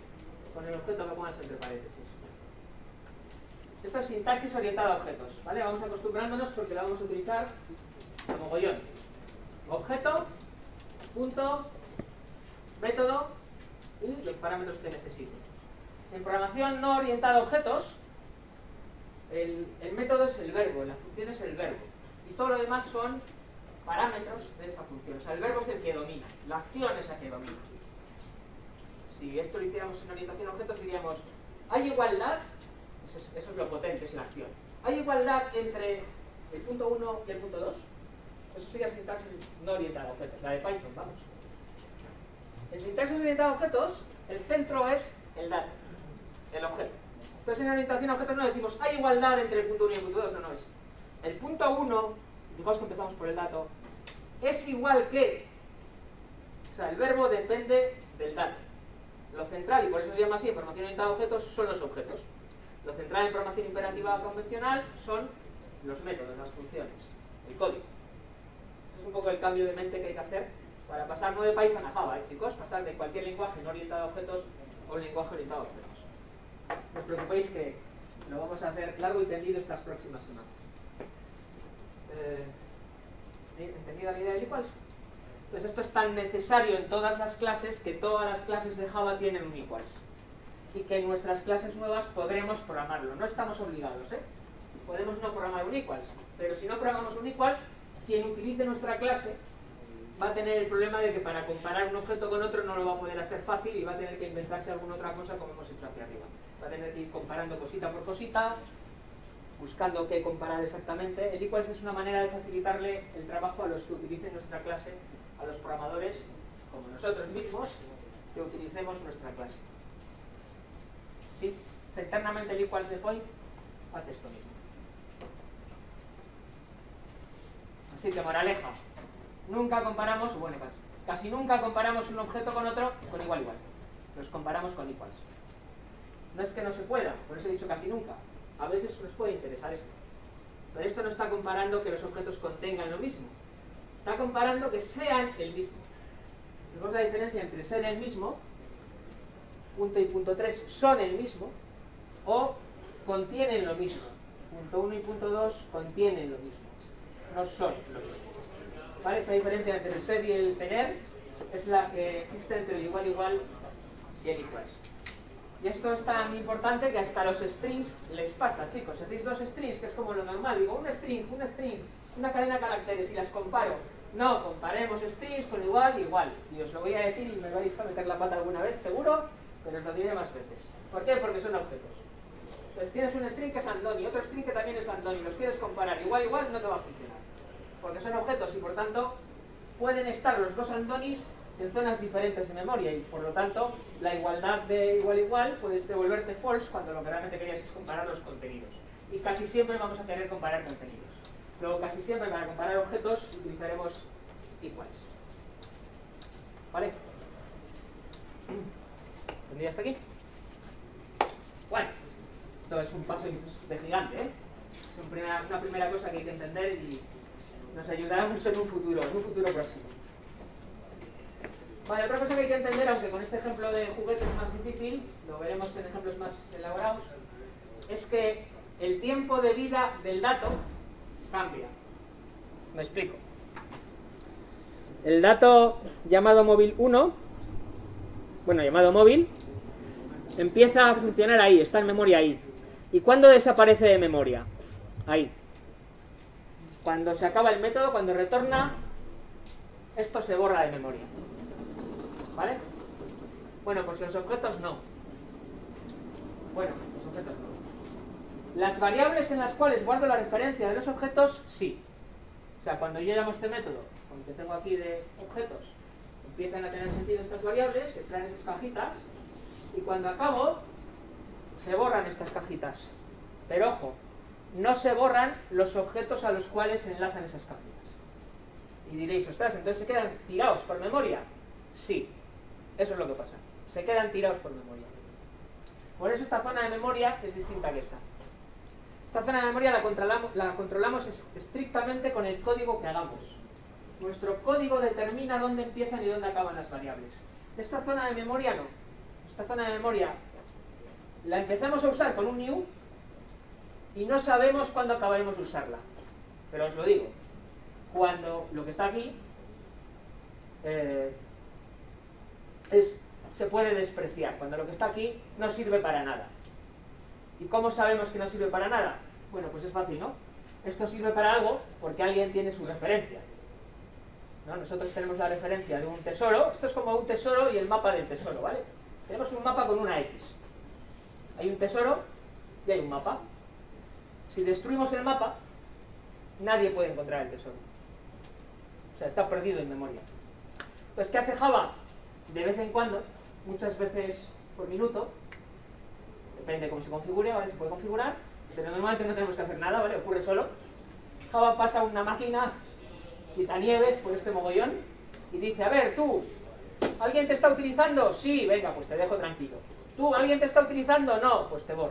con el objeto que pongas entre paréntesis. Esto es sintaxis orientada a objetos, ¿vale? Vamos acostumbrándonos porque la vamos a utilizar a mogollón. Objeto, punto, método y los parámetros que necesite. En programación no orientada a objetos, el, el método es el verbo, la función es el verbo. Y todo lo demás son parámetros de esa función. O sea, el verbo es el que domina, la acción es la que domina. Si esto lo hiciéramos en orientación a objetos, diríamos, ¿hay igualdad? Eso es, eso es lo potente, es la acción. ¿Hay igualdad entre el punto uno y el punto dos? Eso sería sintaxis no orientada a objetos, la de Python, vamos. En sintaxis orientada a objetos, el centro es el dato, el objeto. Entonces en orientación a objetos no decimos, ¿hay igualdad entre el punto uno y el punto dos? No, no es. El punto uno, digamos que empezamos por el dato, es igual que, o sea, el verbo depende del dato. Lo central, y por eso se llama así, información orientada a objetos, son los objetos. Lo central en programación imperativa convencional son los métodos, las funciones, el código. Ese es un poco el cambio de mente que hay que hacer para pasar no de Python a Java, ¿eh, chicos? Pasar de cualquier lenguaje no orientado a objetos a un lenguaje orientado a objetos. No os preocupéis que lo vamos a hacer largo y tendido estas próximas semanas. Eh, ¿Entendida la idea del equals? Pues esto es tan necesario en todas las clases que todas las clases de Java tienen un equals. Y que en nuestras clases nuevas podremos programarlo. No estamos obligados, ¿eh? Podemos no programar un equals. Pero si no programamos un equals, quien utilice nuestra clase va a tener el problema de que para comparar un objeto con otro no lo va a poder hacer fácil y va a tener que inventarse alguna otra cosa como hemos hecho aquí arriba. Va a tener que ir comparando cosita por cosita, buscando qué comparar exactamente. El equals es una manera de facilitarle el trabajo a los que utilicen nuestra clase, a los programadores, como nosotros mismos, que utilicemos nuestra clase. ¿Sí? O sea, internamente el equals de point hace esto mismo. Así que moraleja, nunca comparamos, bueno, casi, casi nunca comparamos un objeto con otro con igual igual. Los comparamos con equals. No es que no se pueda, por eso he dicho casi nunca. A veces nos puede interesar esto. Pero esto no está comparando que los objetos contengan lo mismo. Está comparando que sean el mismo. Vemos la diferencia entre ser el mismo, punto y punto tres son el mismo, o contienen lo mismo. Punto uno y punto dos contienen lo mismo. No son lo mismo. ¿Vale? Esa diferencia entre el ser y el tener es la que existe entre el igual igual y el equals. Y esto es tan importante que hasta los strings les pasa, chicos. Si hacéis dos strings, que es como lo normal, digo, un string, un string, una cadena de caracteres y las comparo. No, comparemos strings con igual, igual. Y os lo voy a decir y me vais a meter la pata alguna vez, seguro, pero os lo diré más veces. ¿Por qué? Porque son objetos. Entonces tienes un string que es Andoni, otro string que también es Andoni, los quieres comparar igual, igual, no te va a funcionar. Porque son objetos y por tanto pueden estar los dos Andonis en zonas diferentes en memoria y por lo tanto la igualdad de igual igual puedes devolverte false cuando lo que realmente querías es comparar los contenidos. Y casi siempre vamos a querer comparar contenidos. Luego casi siempre para comparar objetos utilizaremos equals. ¿Vale? ¿Entendí hasta aquí? Bueno, esto es un paso de gigante, ¿eh? Es una primera, una primera cosa que hay que entender y nos ayudará mucho en un futuro, en un futuro próximo. Vale, otra cosa que hay que entender, aunque con este ejemplo de juguete es más difícil, lo veremos en ejemplos más elaborados, es que el tiempo de vida del dato cambia. Me explico. El dato llamado móvil uno, bueno, llamado móvil, empieza a funcionar ahí, está en memoria ahí. ¿Y cuándo desaparece de memoria? Ahí. Cuando se acaba el método, cuando retorna, esto se borra de memoria. ¿Vale? Bueno, pues los objetos no. Bueno, los objetos no. Las variables en las cuales guardo la referencia de los objetos, sí. O sea, cuando yo llamo este método, con el que tengo aquí de objetos, empiezan a tener sentido estas variables, se traen esas cajitas, y cuando acabo, se borran estas cajitas. Pero ojo, no se borran los objetos a los cuales se enlazan esas cajitas. Y diréis, ostras, ¿entonces se quedan tirados por memoria? Sí, eso es lo que pasa. Se quedan tirados por memoria. Por eso esta zona de memoria es distinta que esta. Esta zona de memoria la controlamos, la controlamos estrictamente con el código que hagamos. Nuestro código determina dónde empiezan y dónde acaban las variables. Esta zona de memoria no. Esta zona de memoria la empezamos a usar con un new y no sabemos cuándo acabaremos de usarla. Pero os lo digo, cuando lo que está aquí eh, es, se puede despreciar, cuando lo que está aquí no sirve para nada. ¿Y cómo sabemos que no sirve para nada? Bueno, pues es fácil, ¿no? Esto sirve para algo porque alguien tiene su referencia, ¿no? Nosotros tenemos la referencia de un tesoro. Esto es como un tesoro y el mapa del tesoro, ¿vale? Tenemos un mapa con una X. Hay un tesoro y hay un mapa. Si destruimos el mapa, nadie puede encontrar el tesoro. O sea, está perdido en memoria. Entonces, ¿qué hace Java? De vez en cuando, muchas veces por minuto, depende de cómo se configure, ¿vale? Se puede configurar, pero normalmente no tenemos que hacer nada, ¿vale? Ocurre solo. Java pasa una máquina quitanieves por este mogollón y dice, a ver, tú, ¿alguien te está utilizando? Sí, venga, pues te dejo tranquilo. ¿Tú, alguien te está utilizando? No, pues te borro.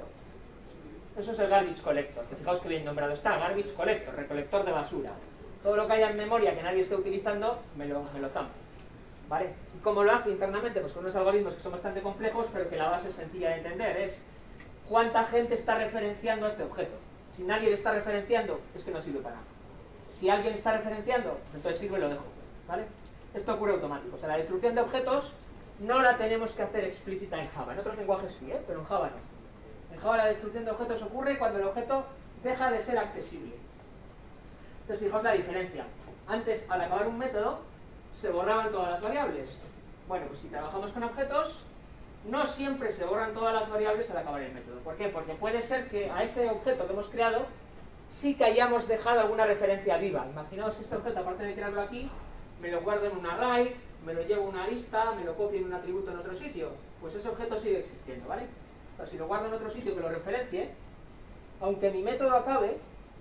Eso es el garbage collector, que fijaos que bien nombrado está, garbage collector, recolector de basura. Todo lo que haya en memoria que nadie esté utilizando, me lo, me lo zampo, ¿vale? ¿Y cómo lo hace internamente? Pues con unos algoritmos que son bastante complejos, pero que la base es sencilla de entender, es cuánta gente está referenciando a este objeto. Si nadie le está referenciando, es que no sirve para nada. Si alguien está referenciando, entonces sirve y lo dejo, ¿vale? Esto ocurre automático, o sea, la destrucción de objetos no la tenemos que hacer explícita en Java. En otros lenguajes sí, ¿eh? Pero en Java no. En Java la destrucción de objetos ocurre cuando el objeto deja de ser accesible. Entonces, fijaos la diferencia. Antes, al acabar un método, se borraban todas las variables. Bueno, pues si trabajamos con objetos, no siempre se borran todas las variables al acabar el método. ¿Por qué? Porque puede ser que a ese objeto que hemos creado sí que hayamos dejado alguna referencia viva. Imaginaos que este objeto, aparte de crearlo aquí, me lo guardo en un array, me lo llevo a una lista, me lo copio en un atributo en otro sitio. Pues ese objeto sigue existiendo, ¿vale? O sea, si lo guardo en otro sitio que lo referencie, aunque mi método acabe,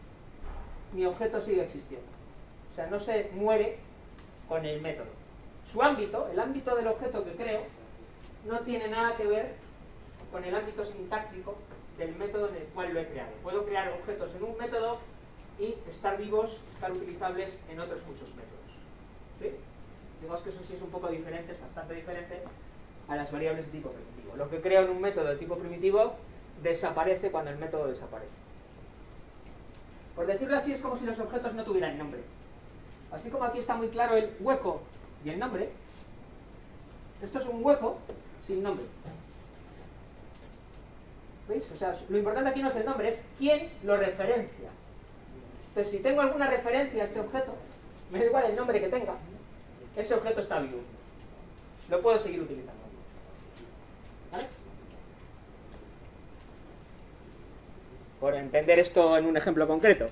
mi objeto sigue existiendo. O sea, no se muere con el método. Su ámbito, el ámbito del objeto que creo, no tiene nada que ver con el ámbito sintáctico del método en el cual lo he creado. Puedo crear objetos en un método y estar vivos, estar utilizables en otros muchos métodos. ¿Sí? Digamos que eso sí es un poco diferente, es bastante diferente a las variables de tipo primitivo. Lo que creo en un método de tipo primitivo desaparece cuando el método desaparece. Por decirlo así, es como si los objetos no tuvieran nombre. Así como aquí está muy claro el hueco y el nombre, esto es un hueco sin nombre. ¿Veis? O sea, lo importante aquí no es el nombre, es quién lo referencia. Entonces, si tengo alguna referencia a este objeto, me da igual el nombre que tenga, ese objeto está vivo. Lo puedo seguir utilizando. ¿Vale? Por entender esto en un ejemplo concreto.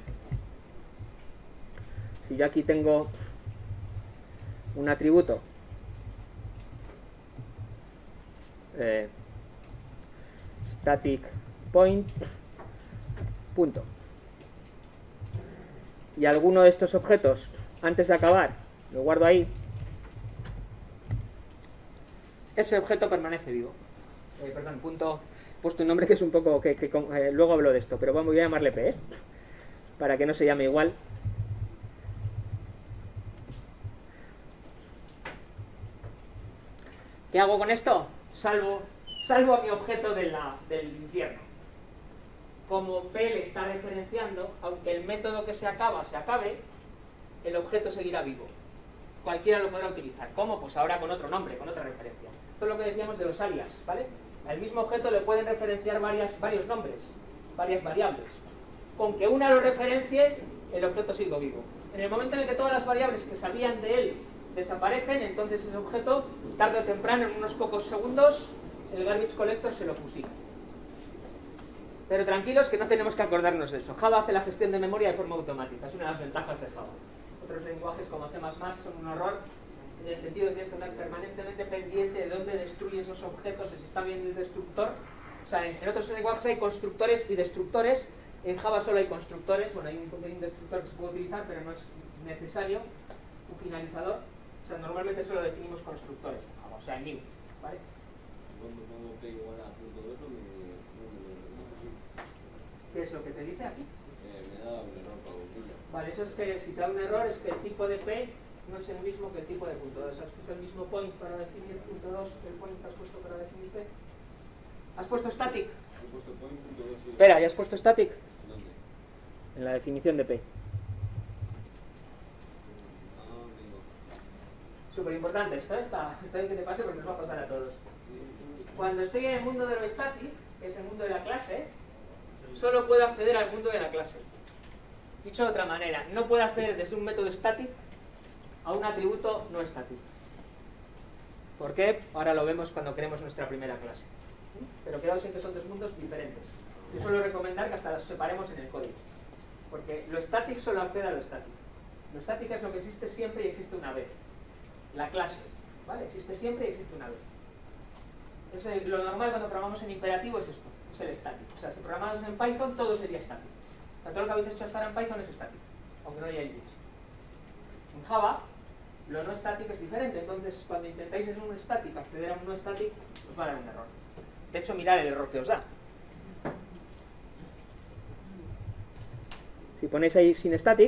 Si yo aquí tengo un atributo eh, static point punto y alguno de estos objetos antes de acabar lo guardo ahí, ese objeto permanece vivo. Eh, perdón, punto, he puesto un nombre que es un poco que, que eh, luego hablo de esto, pero vamos, voy a llamarle P, ¿eh? Para que no se llame igual. ¿Qué hago con esto? Salvo, salvo a mi objeto de la, del infierno. Como P le está referenciando, aunque el método que se acaba se acabe, el objeto seguirá vivo. Cualquiera lo podrá utilizar. ¿Cómo? Pues ahora con otro nombre, con otra referencia. Esto es lo que decíamos de los alias, ¿vale? Al mismo objeto le pueden referenciar varias, varios nombres, varias variables. Con que una lo referencie, el objeto sigue vivo. En el momento en el que todas las variables que sabían de él desaparecen, entonces ese objeto, tarde o temprano, en unos pocos segundos, el garbage collector se lo fusila. Pero tranquilos que no tenemos que acordarnos de eso. Java hace la gestión de memoria de forma automática, es una de las ventajas de Java. Otros lenguajes como C más más son un horror, en el sentido de que tienes que estar permanentemente pendiente de dónde destruye esos objetos, si está bien el destructor. O sea, en otros lenguajes hay constructores y destructores, en Java solo hay constructores. Bueno, hay un, un destructor que se puede utilizar, pero no es necesario, un finalizador. O sea, normalmente solo definimos constructores en Java, o sea, new, ¿vale? Cuando pongo P igual a punto dos, no me, no me lo necesito. ¿Qué es lo que te dice aquí? Eh, me da un error para buscarlo. Vale, eso es que si te da un error es que el tipo de P no es el mismo que el tipo de punto dos. ¿Has puesto el mismo point para definir punto dos que el point que has puesto para definir P? ¿Has puesto static? He puesto point.dos. Espera, ¿ya has puesto static? ¿Dónde? En la definición de P. Ah, amigo. Súper importante esto, ¿eh? está, está bien que te pase porque nos va a pasar a todos. Cuando estoy en el mundo de lo static, que es el mundo de la clase, solo puedo acceder al mundo de la clase. Dicho de otra manera, no puedo acceder desde un método static a un atributo no static. ¿Por qué? Ahora lo vemos cuando creemos nuestra primera clase. Pero quedaos en que son dos mundos diferentes. Yo suelo recomendar que hasta los separemos en el código. Porque lo static solo accede a lo static. Lo static es lo que existe siempre y existe una vez. La clase, ¿vale? Existe siempre y existe una vez. Es el, lo normal cuando programamos en imperativo es esto, es el static. O sea, si programamos en Python, todo sería static. O sea, todo lo que habéis hecho hasta ahora en Python es static, aunque no lo hayáis dicho. En Java, lo no static es diferente. Entonces, cuando intentáis en un static acceder a un no static, os va a dar un error. De hecho, mirad el error que os da. Si ponéis ahí sin static,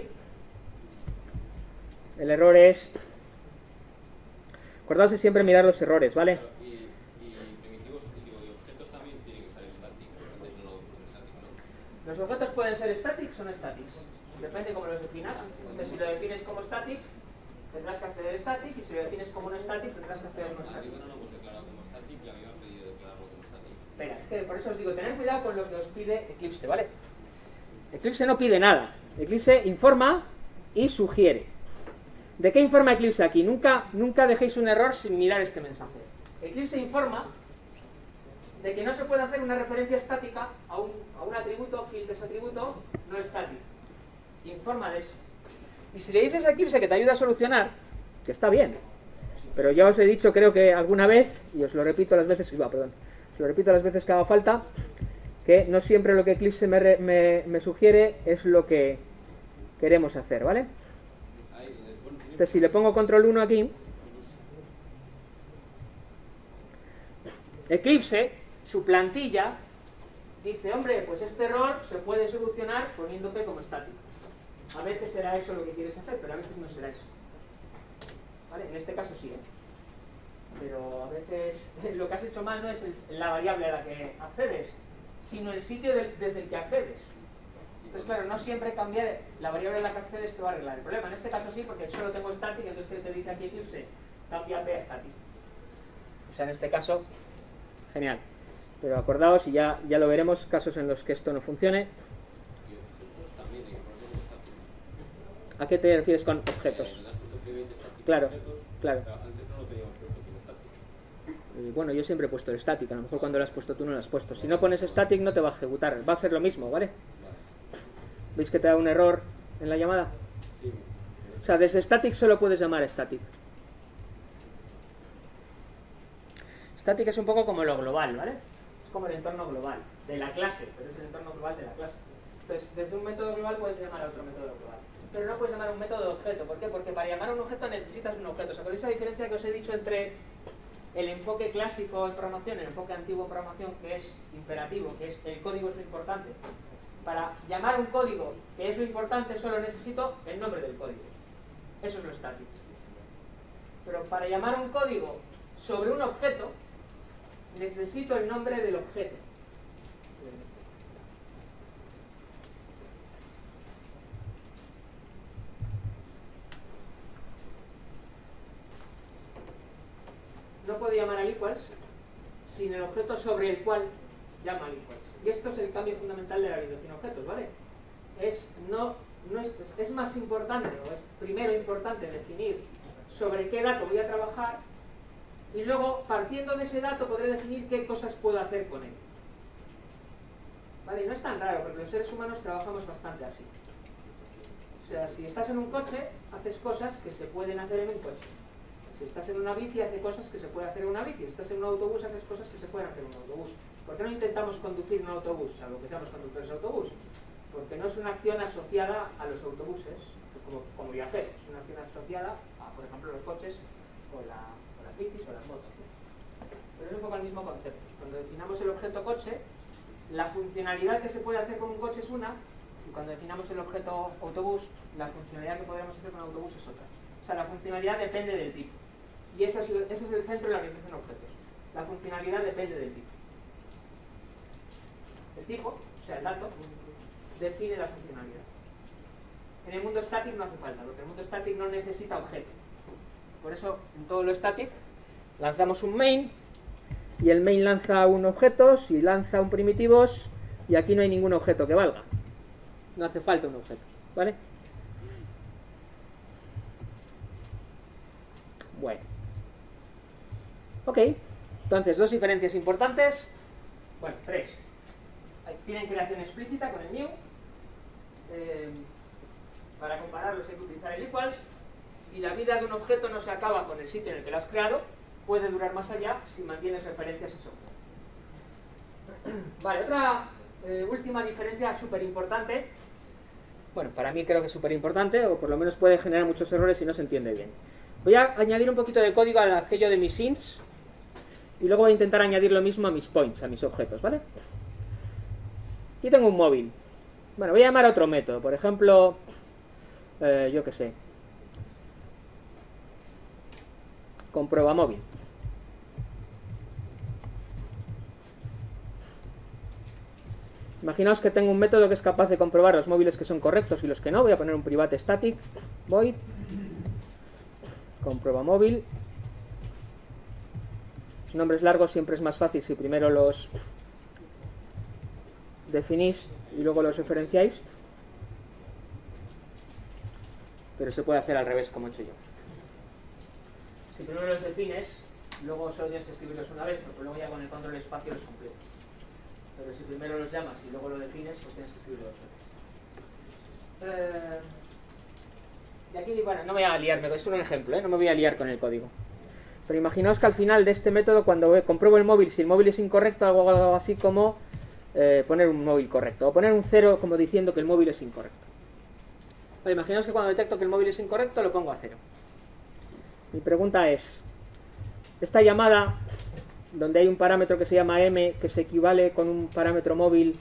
el error es... Acordaos de siempre mirar los errores, ¿vale? Claro, y, y primitivos digo, y objetos también tienen que ser static. Antes no lo puse static, ¿no? Los objetos pueden ser statics o no statics. Depende cómo los definas. Entonces, si lo defines como static, tendrás que acceder a static, y si lo defines como no static, tendrás que acceder a no Ah, static. digo, no, no, pues declarado como static y a mí me han pedido declararlo como static. Espera, es que por eso os digo, tener cuidado con lo que os pide Eclipse, ¿vale? Eclipse no pide nada. Eclipse informa y sugiere. ¿De qué informa Eclipse aquí? Nunca, nunca dejéis un error sin mirar este mensaje. Eclipse informa de que no se puede hacer una referencia estática a un, a un atributo, field de ese atributo, no estático. Informa de eso. Y si le dices a Eclipse que te ayuda a solucionar, que está bien, pero ya os he dicho, creo que alguna vez, y os lo repito las veces, iba, perdón, os lo repito las veces que haga falta, que no siempre lo que Eclipse me, re, me, me sugiere es lo que queremos hacer, ¿vale? Entonces, si le pongo control uno aquí, Eclipse, su plantilla, dice, hombre, pues este error se puede solucionar poniendo P como estático. A veces será eso lo que quieres hacer, pero a veces no será eso. ¿Vale? En este caso sí, ¿eh? Pero a veces lo que has hecho mal no es el, la variable a la que accedes, sino el sitio del, desde el que accedes. Entonces, claro, no siempre cambiar la variable a la que accedes te va a arreglar el problema. En este caso sí, porque solo tengo static, entonces te dice aquí Eclipse, cambia P a static. O sea, en este caso, genial. Pero acordaos, y ya, ya lo veremos, casos en los que esto no funcione. ¿A qué te refieres con objetos? Claro, claro. Y bueno, yo siempre he puesto el static, a lo mejor cuando lo has puesto tú no lo has puesto. Si no pones static no te va a ejecutar, va a ser lo mismo, ¿vale? ¿Veis que te da un error en la llamada? Sí. O sea, desde static solo puedes llamar a static. Static es un poco como lo global, ¿vale? Es como el entorno global de la clase, pero es el entorno global de la clase. Entonces, desde un método global puedes llamar a otro método global. Pero no puedes llamar a un método de objeto. ¿Por qué? Porque para llamar a un objeto necesitas un objeto. ¿Os acordáis esa diferencia que os he dicho entre el enfoque clásico en programación y el enfoque antiguo en programación, que es imperativo, que es el código es lo importante? Para llamar un código que es lo importante solo necesito el nombre del código. Eso es lo estático. Pero para llamar un código sobre un objeto necesito el nombre del objeto. No puedo llamar al equals sin el objeto sobre el cual llama al equals. Y esto es el cambio fundamental de la orientación a objetos, ¿vale? Es, no, no es, es más importante, o es primero importante definir sobre qué dato voy a trabajar, y luego, partiendo de ese dato, podré definir qué cosas puedo hacer con él. ¿Vale? Y no es tan raro, porque los seres humanos trabajamos bastante así. O sea, si estás en un coche, haces cosas que se pueden hacer en un coche. Si estás en una bici, haces cosas que se pueden hacer en una bici. Si estás en un autobús, haces cosas que se pueden hacer en un autobús. ¿Por qué no intentamos conducir un autobús, a lo que seamos conductores de autobús? Porque no es una acción asociada a los autobuses, como, como viajero. Es una acción asociada a, por ejemplo, los coches o, la, o las bicis o las motos, ¿no? Pero es un poco el mismo concepto. Cuando definamos el objeto coche, la funcionalidad que se puede hacer con un coche es una, y cuando definamos el objeto autobús, la funcionalidad que podremos hacer con un autobús es otra. O sea, la funcionalidad depende del tipo. Y ese es, el, ese es el centro de la orientación a objetos. La funcionalidad depende del tipo. El tipo, o sea, el dato, define la funcionalidad. En el mundo static no hace falta, porque el mundo static no necesita objeto. Por eso, en todo lo static, lanzamos un main, y el main lanza un objetos, y lanza un primitivos, y aquí no hay ningún objeto que valga. No hace falta un objeto, ¿vale? Bueno. Ok, entonces, dos diferencias importantes. Bueno, tres. Tienen creación explícita con el new. Eh, para compararlos hay que utilizar el equals. Y la vida de un objeto no se acaba con el sitio en el que lo has creado, puede durar más allá si mantienes referencias a ese objeto. Vale, otra eh, última diferencia súper importante. Bueno, para mí creo que es súper importante, o por lo menos puede generar muchos errores si no se entiende bien. Voy a añadir un poquito de código a aquello de mis ints, y luego voy a intentar añadir lo mismo a mis points, a mis objetos, ¿vale? Aquí tengo un móvil. Bueno, voy a llamar a otro método, por ejemplo, eh, yo qué sé, comprueba móvil. Imaginaos que tengo un método que es capaz de comprobar los móviles que son correctos y los que no. Voy a poner un private static void comprueba móvil. Los nombres largos siempre es más fácil si primero los definís y luego los referenciáis, pero se puede hacer al revés, como he hecho yo. Si primero los defines, luego solo tienes que escribirlos una vez, porque luego ya con el control espacio los completas. Pero si primero los llamas y luego lo defines, pues tienes que escribirlo dos veces. Eh, y aquí, bueno, no me voy a liarme, es un ejemplo, ¿eh? No me voy a liar con el código. Pero imaginaos que al final de este método, cuando compruebo el móvil, si el móvil es incorrecto, hago algo así como eh, poner un móvil correcto, o poner un cero como diciendo que el móvil es incorrecto. Vale, imaginaos que cuando detecto que el móvil es incorrecto, lo pongo a cero. Mi pregunta es, esta llamada, donde hay un parámetro que se llama m, que se equivale con un parámetro móvil.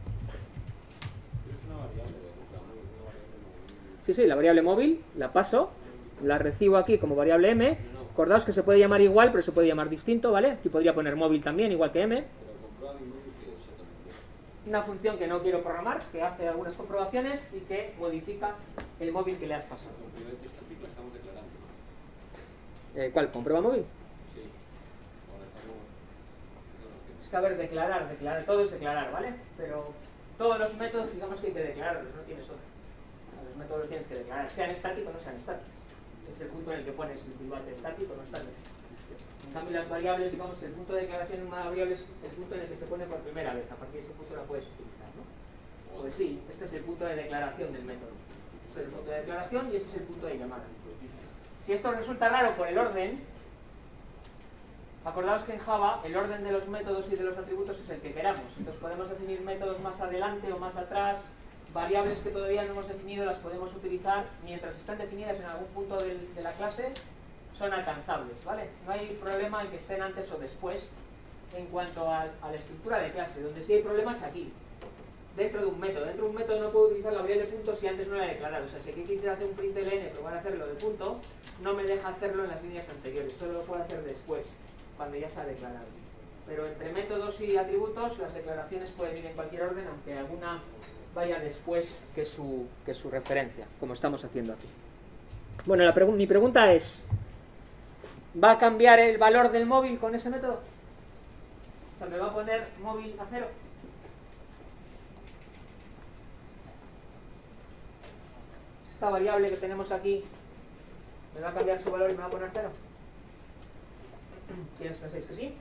Sí, sí, la variable móvil, la paso, la recibo aquí como variable m. Acordaos que se puede llamar igual, pero se puede llamar distinto, ¿vale? Aquí podría poner móvil también, igual que m. Una función que no quiero programar, que hace algunas comprobaciones y que modifica el móvil que le has pasado. Eh, ¿Cuál? ¿Comprueba móvil? Es que, a ver, declarar, declarar, todo es declarar, ¿vale? Pero todos los métodos, digamos que hay que declararlos, no tienes otra. Los métodos los tienes que declarar, sean estáticos o no sean estáticos. Es el punto en el que pones el private estático o no estático. En cambio, las variables, digamos que el punto de declaración en una variable es el punto en el que se pone por primera vez. A partir de ese punto la puedes utilizar, ¿no? Pues sí, este es el punto de declaración del método. Este es el punto de declaración y ese es el punto de llamada. Si esto resulta raro por el orden, acordaos que en Java el orden de los métodos y de los atributos es el que queramos. Entonces podemos definir métodos más adelante o más atrás, variables que todavía no hemos definido las podemos utilizar mientras están definidas en algún punto del, de la clase, son alcanzables, ¿vale? No hay problema en que estén antes o después en cuanto a, a la estructura de clase. Donde sí hay problemas aquí, dentro de un método. Dentro de un método no puedo utilizar la variable punto si antes no la he declarado. O sea, si aquí quisiera hacer un println, probar a hacerlo de punto, no me deja hacerlo en las líneas anteriores, solo lo puedo hacer después, cuando ya se ha declarado. Pero entre métodos y atributos, las declaraciones pueden ir en cualquier orden, aunque alguna vaya después que su, que su referencia, como estamos haciendo aquí. Bueno, la pregu- mi pregunta es, ¿va a cambiar el valor del móvil con ese método? O sea, ¿me va a poner móvil a cero? Esta variable que tenemos aquí, ¿me va a cambiar su valor y me va a poner cero? ¿Quiénes pensáis que sí?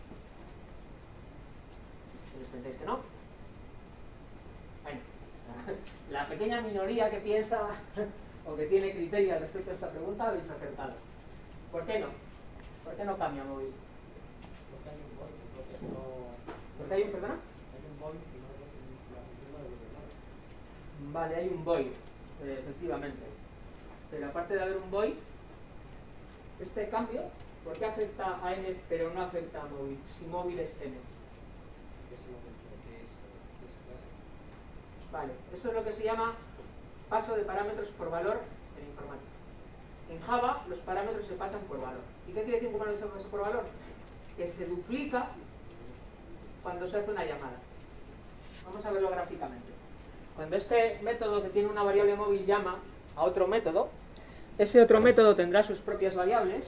¿Quiénes pensáis que no? Bueno, la pequeña minoría que piensa o que tiene criterio al respecto a esta pregunta habéis acertado. ¿Por qué no? ¿Por qué no cambia móvil? Porque hay un void, porque no... ¿Por qué hay un, perdona? Hay un void y no es la función no debe determinar. Vale, hay un void, eh, efectivamente. Pero aparte de haber un void, este cambio, ¿por qué afecta a n pero no afecta a móvil? Si móvil es n. Eso es lo que es esa clase. Vale, eso es lo que se llama paso de parámetros por valor en informática. En Java los parámetros se pasan por valor. ¿Y qué quiere decir un parámetro se pasa por valor? Que se duplica cuando se hace una llamada. Vamos a verlo gráficamente. Cuando este método que tiene una variable móvil llama a otro método, ese otro método tendrá sus propias variables.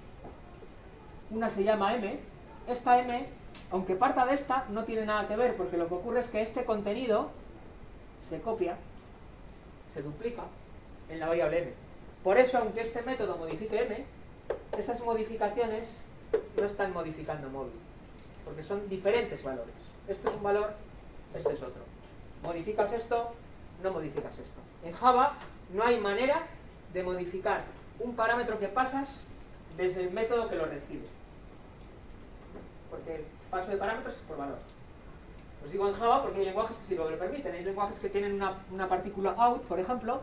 Una se llama m. Esta m, aunque parta de esta, no tiene nada que ver, porque lo que ocurre es que este contenido se copia, se duplica en la variable m. Por eso, aunque este método modifique m, esas modificaciones no están modificando móvil, porque son diferentes valores. Este es un valor, este es otro. Modificas esto, no modificas esto. En Java no hay manera de modificar un parámetro que pasas desde el método que lo recibe, porque el paso de parámetros es por valor. Os digo en Java porque hay lenguajes que sí lo permiten. Hay lenguajes que tienen una, una partícula out, por ejemplo,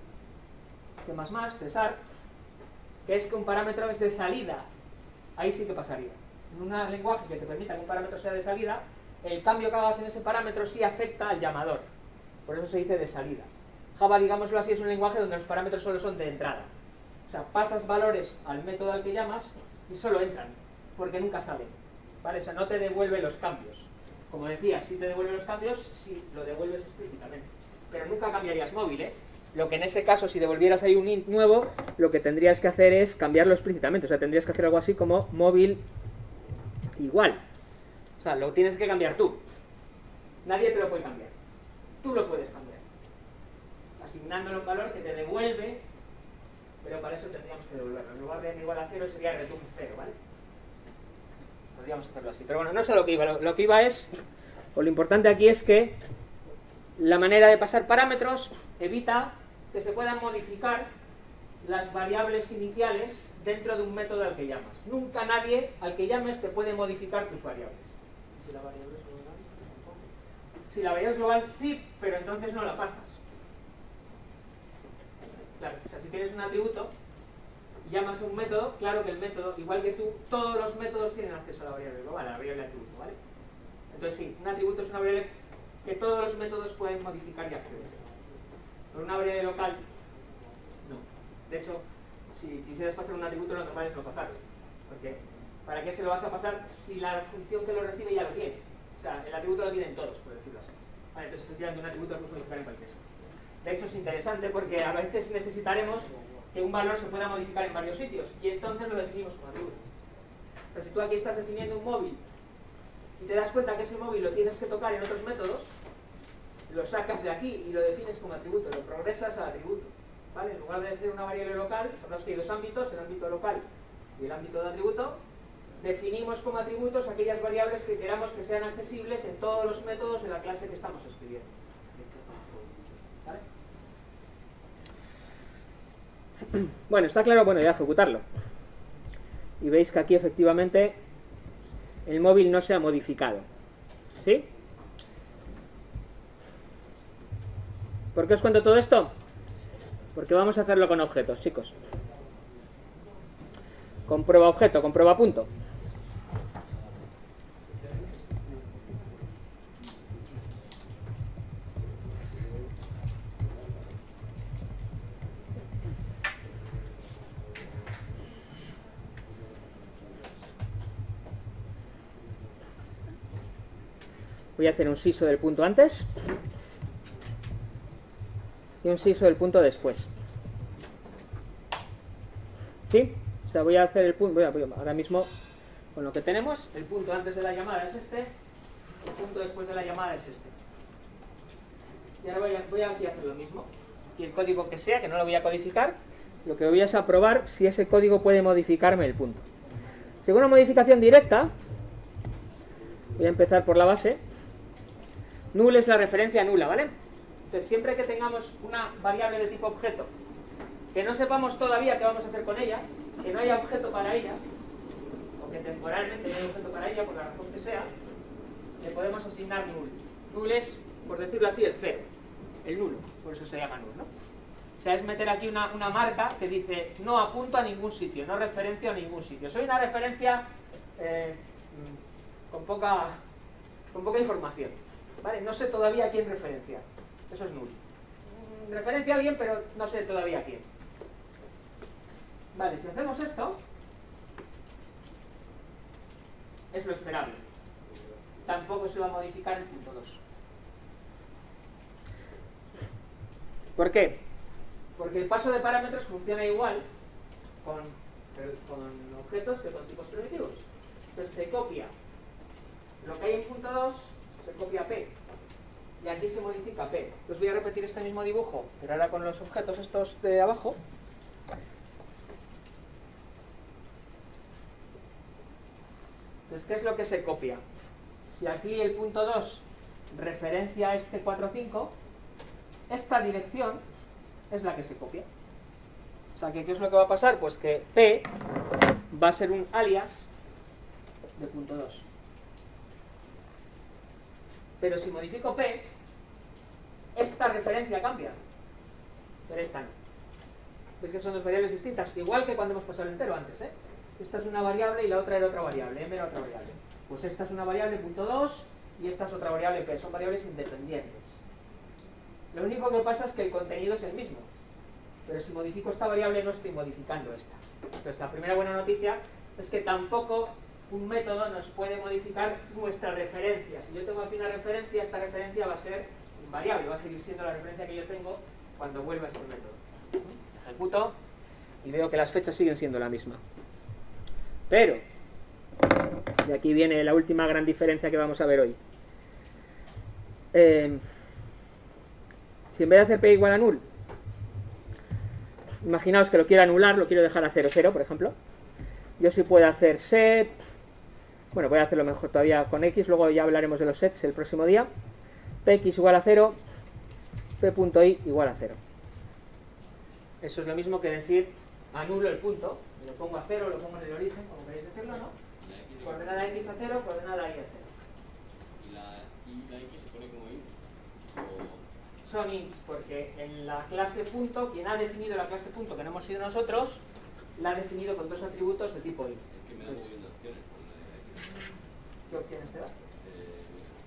C más más, Cesar, que es que un parámetro es de salida. Ahí sí que pasaría. En un lenguaje que te permita que un parámetro sea de salida, el cambio que hagas en ese parámetro sí afecta al llamador. Por eso se dice de salida. Java, digámoslo así, es un lenguaje donde los parámetros solo son de entrada. O sea, pasas valores al método al que llamas y solo entran, porque nunca salen, ¿vale? O sea, no te devuelve los cambios. Como decía, si te devuelve los cambios, sí, lo devuelves explícitamente. Pero nunca cambiarías móvil, ¿eh? Lo que en ese caso, si devolvieras ahí un int nuevo, lo que tendrías que hacer es cambiarlo explícitamente. O sea, tendrías que hacer algo así como móvil igual. O sea, lo tienes que cambiar tú. Nadie te lo puede cambiar. Tú lo puedes cambiar, asignándole un valor que te devuelve, pero para eso tendríamos que devolverlo. En lugar de n igual a cero sería return cero, ¿vale? Podríamos hacerlo así. Pero bueno, no sé a lo que iba. Lo, lo que iba es, o lo importante aquí es que la manera de pasar parámetros evita que se puedan modificar las variables iniciales dentro de un método al que llamas. Nunca nadie al que llames te puede modificar tus variables. Si la variable es global, tampoco. Si la variable es global, sí, pero entonces no la pasas. Claro, o sea, si tienes un atributo y llamas a un método, claro que el método, igual que tú, todos los métodos tienen acceso a la variable global, a la variable atributo, ¿vale? Entonces sí, un atributo es una variable que todos los métodos pueden modificar y acceder. Pero una variable local, no. De hecho, si quisieras pasar un atributo, lo normal es no pasarlo. Porque, ¿para qué se lo vas a pasar si la función que lo recibe ya lo tiene? O sea, el atributo lo tienen todos, por decirlo así. Vale, entonces, efectivamente, un atributo lo puedes modificar en cualquier sitio. De hecho, es interesante porque a veces necesitaremos que un valor se pueda modificar en varios sitios y entonces lo definimos como atributo. Pero si tú aquí estás definiendo un móvil y te das cuenta que ese móvil lo tienes que tocar en otros métodos, lo sacas de aquí y lo defines como atributo, lo progresas al atributo, ¿vale? En lugar de decir una variable local, sabemos que hay dos ámbitos, el ámbito local y el ámbito de atributo. Definimos como atributos aquellas variables que queramos que sean accesibles en todos los métodos de la clase que estamos escribiendo. ¿Vale? Bueno, está claro, bueno, voy a ejecutarlo. Y veis que aquí efectivamente el móvil no se ha modificado. ¿Sí? ¿Por qué os cuento todo esto? Porque vamos a hacerlo con objetos, chicos. Con prueba objeto, con prueba punto. Voy a hacer un siso del punto antes y un siso del punto después. ¿Sí? O sea, voy a hacer el punto, voy a, voy a, ahora mismo con lo que tenemos, el punto antes de la llamada es este, el punto después de la llamada es este. Y ahora voy, a, voy a aquí a hacer lo mismo. Aquí el código que sea, que no lo voy a codificar, lo que voy a es a probar si ese código puede modificarme el punto. Si hago una modificación directa, voy a empezar por la base. Null es la referencia nula, ¿vale? Entonces, siempre que tengamos una variable de tipo objeto, que no sepamos todavía qué vamos a hacer con ella, que no haya objeto para ella, o que temporalmente no haya objeto para ella, por la razón que sea, le podemos asignar null. Null es, por decirlo así, el cero, el nulo, por eso se llama null, ¿no? O sea, es meter aquí una, una marca que dice no apunto a ningún sitio, no referencio a ningún sitio. Soy una referencia eh, con poca, con poca información, ¿vale? No sé todavía a quién referenciar. Eso es null. Referencia a alguien, pero no sé todavía a quién. Vale, si hacemos esto, es lo esperable. Tampoco se va a modificar el punto dos. ¿Por qué? Porque el paso de parámetros funciona igual con, con objetos que con tipos primitivos. Entonces se copia lo que hay en punto dos, se copia P. Y aquí se modifica P. Os voy a repetir este mismo dibujo, pero ahora con los objetos estos de abajo. Entonces, ¿qué es lo que se copia? Si aquí el punto dos referencia a este cuatro cinco, esta dirección es la que se copia. O sea, ¿qué es lo que va a pasar? Pues que P va a ser un alias de punto dos. Pero si modifico P, esta referencia cambia, pero esta no. ¿Ves que son dos variables distintas? Igual que cuando hemos pasado el entero antes, ¿eh? Esta es una variable y la otra era otra variable, M era otra variable. Pues esta es una variable punto dos y esta es otra variable P, son variables independientes. Lo único que pasa es que el contenido es el mismo, pero si modifico esta variable no estoy modificando esta. Entonces la primera buena noticia es que tampoco un método nos puede modificar nuestra referencia. Si yo tengo aquí una referencia, esta referencia va a ser invariable, va a seguir siendo la referencia que yo tengo cuando vuelva a este método. Ejecuto y veo que las fechas siguen siendo la misma. Pero, y aquí viene la última gran diferencia que vamos a ver hoy. Eh, si en vez de hacer P igual a null, imaginaos que lo quiero anular, lo quiero dejar a cero, cero, por ejemplo. Yo sí puedo hacer set, bueno, voy a hacerlo mejor todavía con X, luego ya hablaremos de los sets el próximo día. Px igual a cero, p.i igual a cero. Eso es lo mismo que decir anulo el punto, lo pongo a cero, lo pongo en el origen, como queréis decirlo, ¿no? Coordenada x a cero, coordenada y a cero. ¿Y la, y la x se pone como int? O... Son ints, porque en la clase punto, quien ha definido la clase punto, que no hemos sido nosotros, la ha definido con dos atributos de tipo int. Es que me da muy bien opciones. ¿Qué opciones te da? Eh,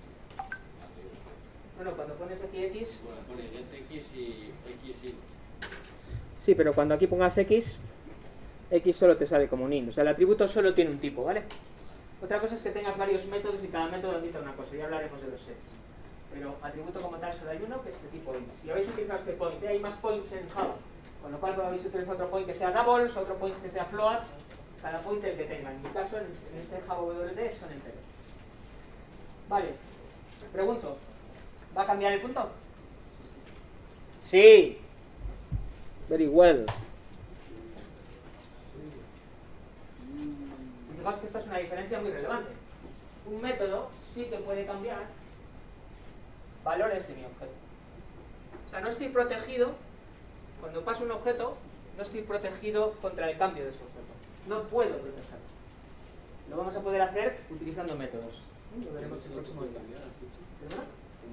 Bueno, cuando pones aquí x... bueno, pone net x y x int. Sí, pero cuando aquí pongas x, x solo te sale como un int. O sea, el atributo solo tiene un tipo, ¿vale? Otra cosa es que tengas varios métodos y cada método admite una cosa. Ya hablaremos de los sets. Pero atributo como tal solo hay uno, que es de tipo int. Si habéis utilizado este point, ¿eh? Hay más points en Java. Con lo cual habéis utilizado otro point que sea doubles, otro point que sea floats, cada point el que tenga. En mi caso, en este Java W D son enteros. Vale. Pregunto, ¿va a cambiar el punto? Sí. Very well. Fijaos que esta es una diferencia muy relevante. Un método sí que puede cambiar valores de mi objeto. O sea, no estoy protegido, cuando paso un objeto, no estoy protegido contra el cambio de ese objeto. No puedo protegerlo. Lo vamos a poder hacer utilizando métodos. Lo veremos el próximo día. ¿Perdona?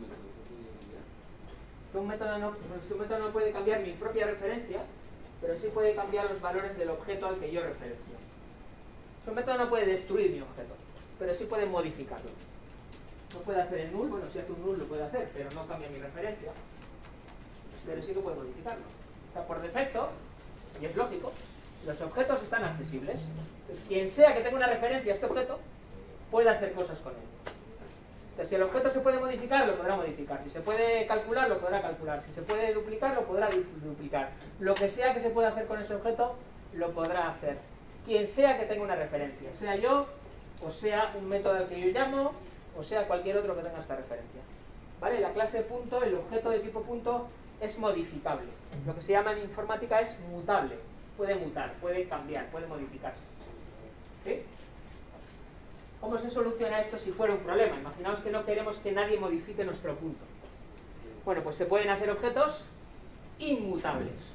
Que un método no, si un método no puede cambiar mi propia referencia, pero sí puede cambiar los valores del objeto al que yo referencio. Si un método no puede destruir mi objeto, pero sí puede modificarlo. No puede hacer el null, bueno, si hace un null lo puede hacer, pero no cambia mi referencia. Pero sí que puede modificarlo. O sea, por defecto, y es lógico, los objetos están accesibles. Entonces, quien sea que tenga una referencia a este objeto, puede hacer cosas con él. Entonces, si el objeto se puede modificar, lo podrá modificar. Si se puede calcular, lo podrá calcular. Si se puede duplicar, lo podrá duplicar. Lo que sea que se pueda hacer con ese objeto, lo podrá hacer. Quien sea que tenga una referencia, sea yo, o sea un método al que yo llamo, o sea cualquier otro que tenga esta referencia. ¿Vale? La clase punto, el objeto de tipo punto, es modificable. Lo que se llama en informática es mutable. Puede mutar, puede cambiar, puede modificarse. ¿Sí? ¿Cómo se soluciona esto si fuera un problema? Imaginaos que no queremos que nadie modifique nuestro punto. Bueno, pues se pueden hacer objetos inmutables.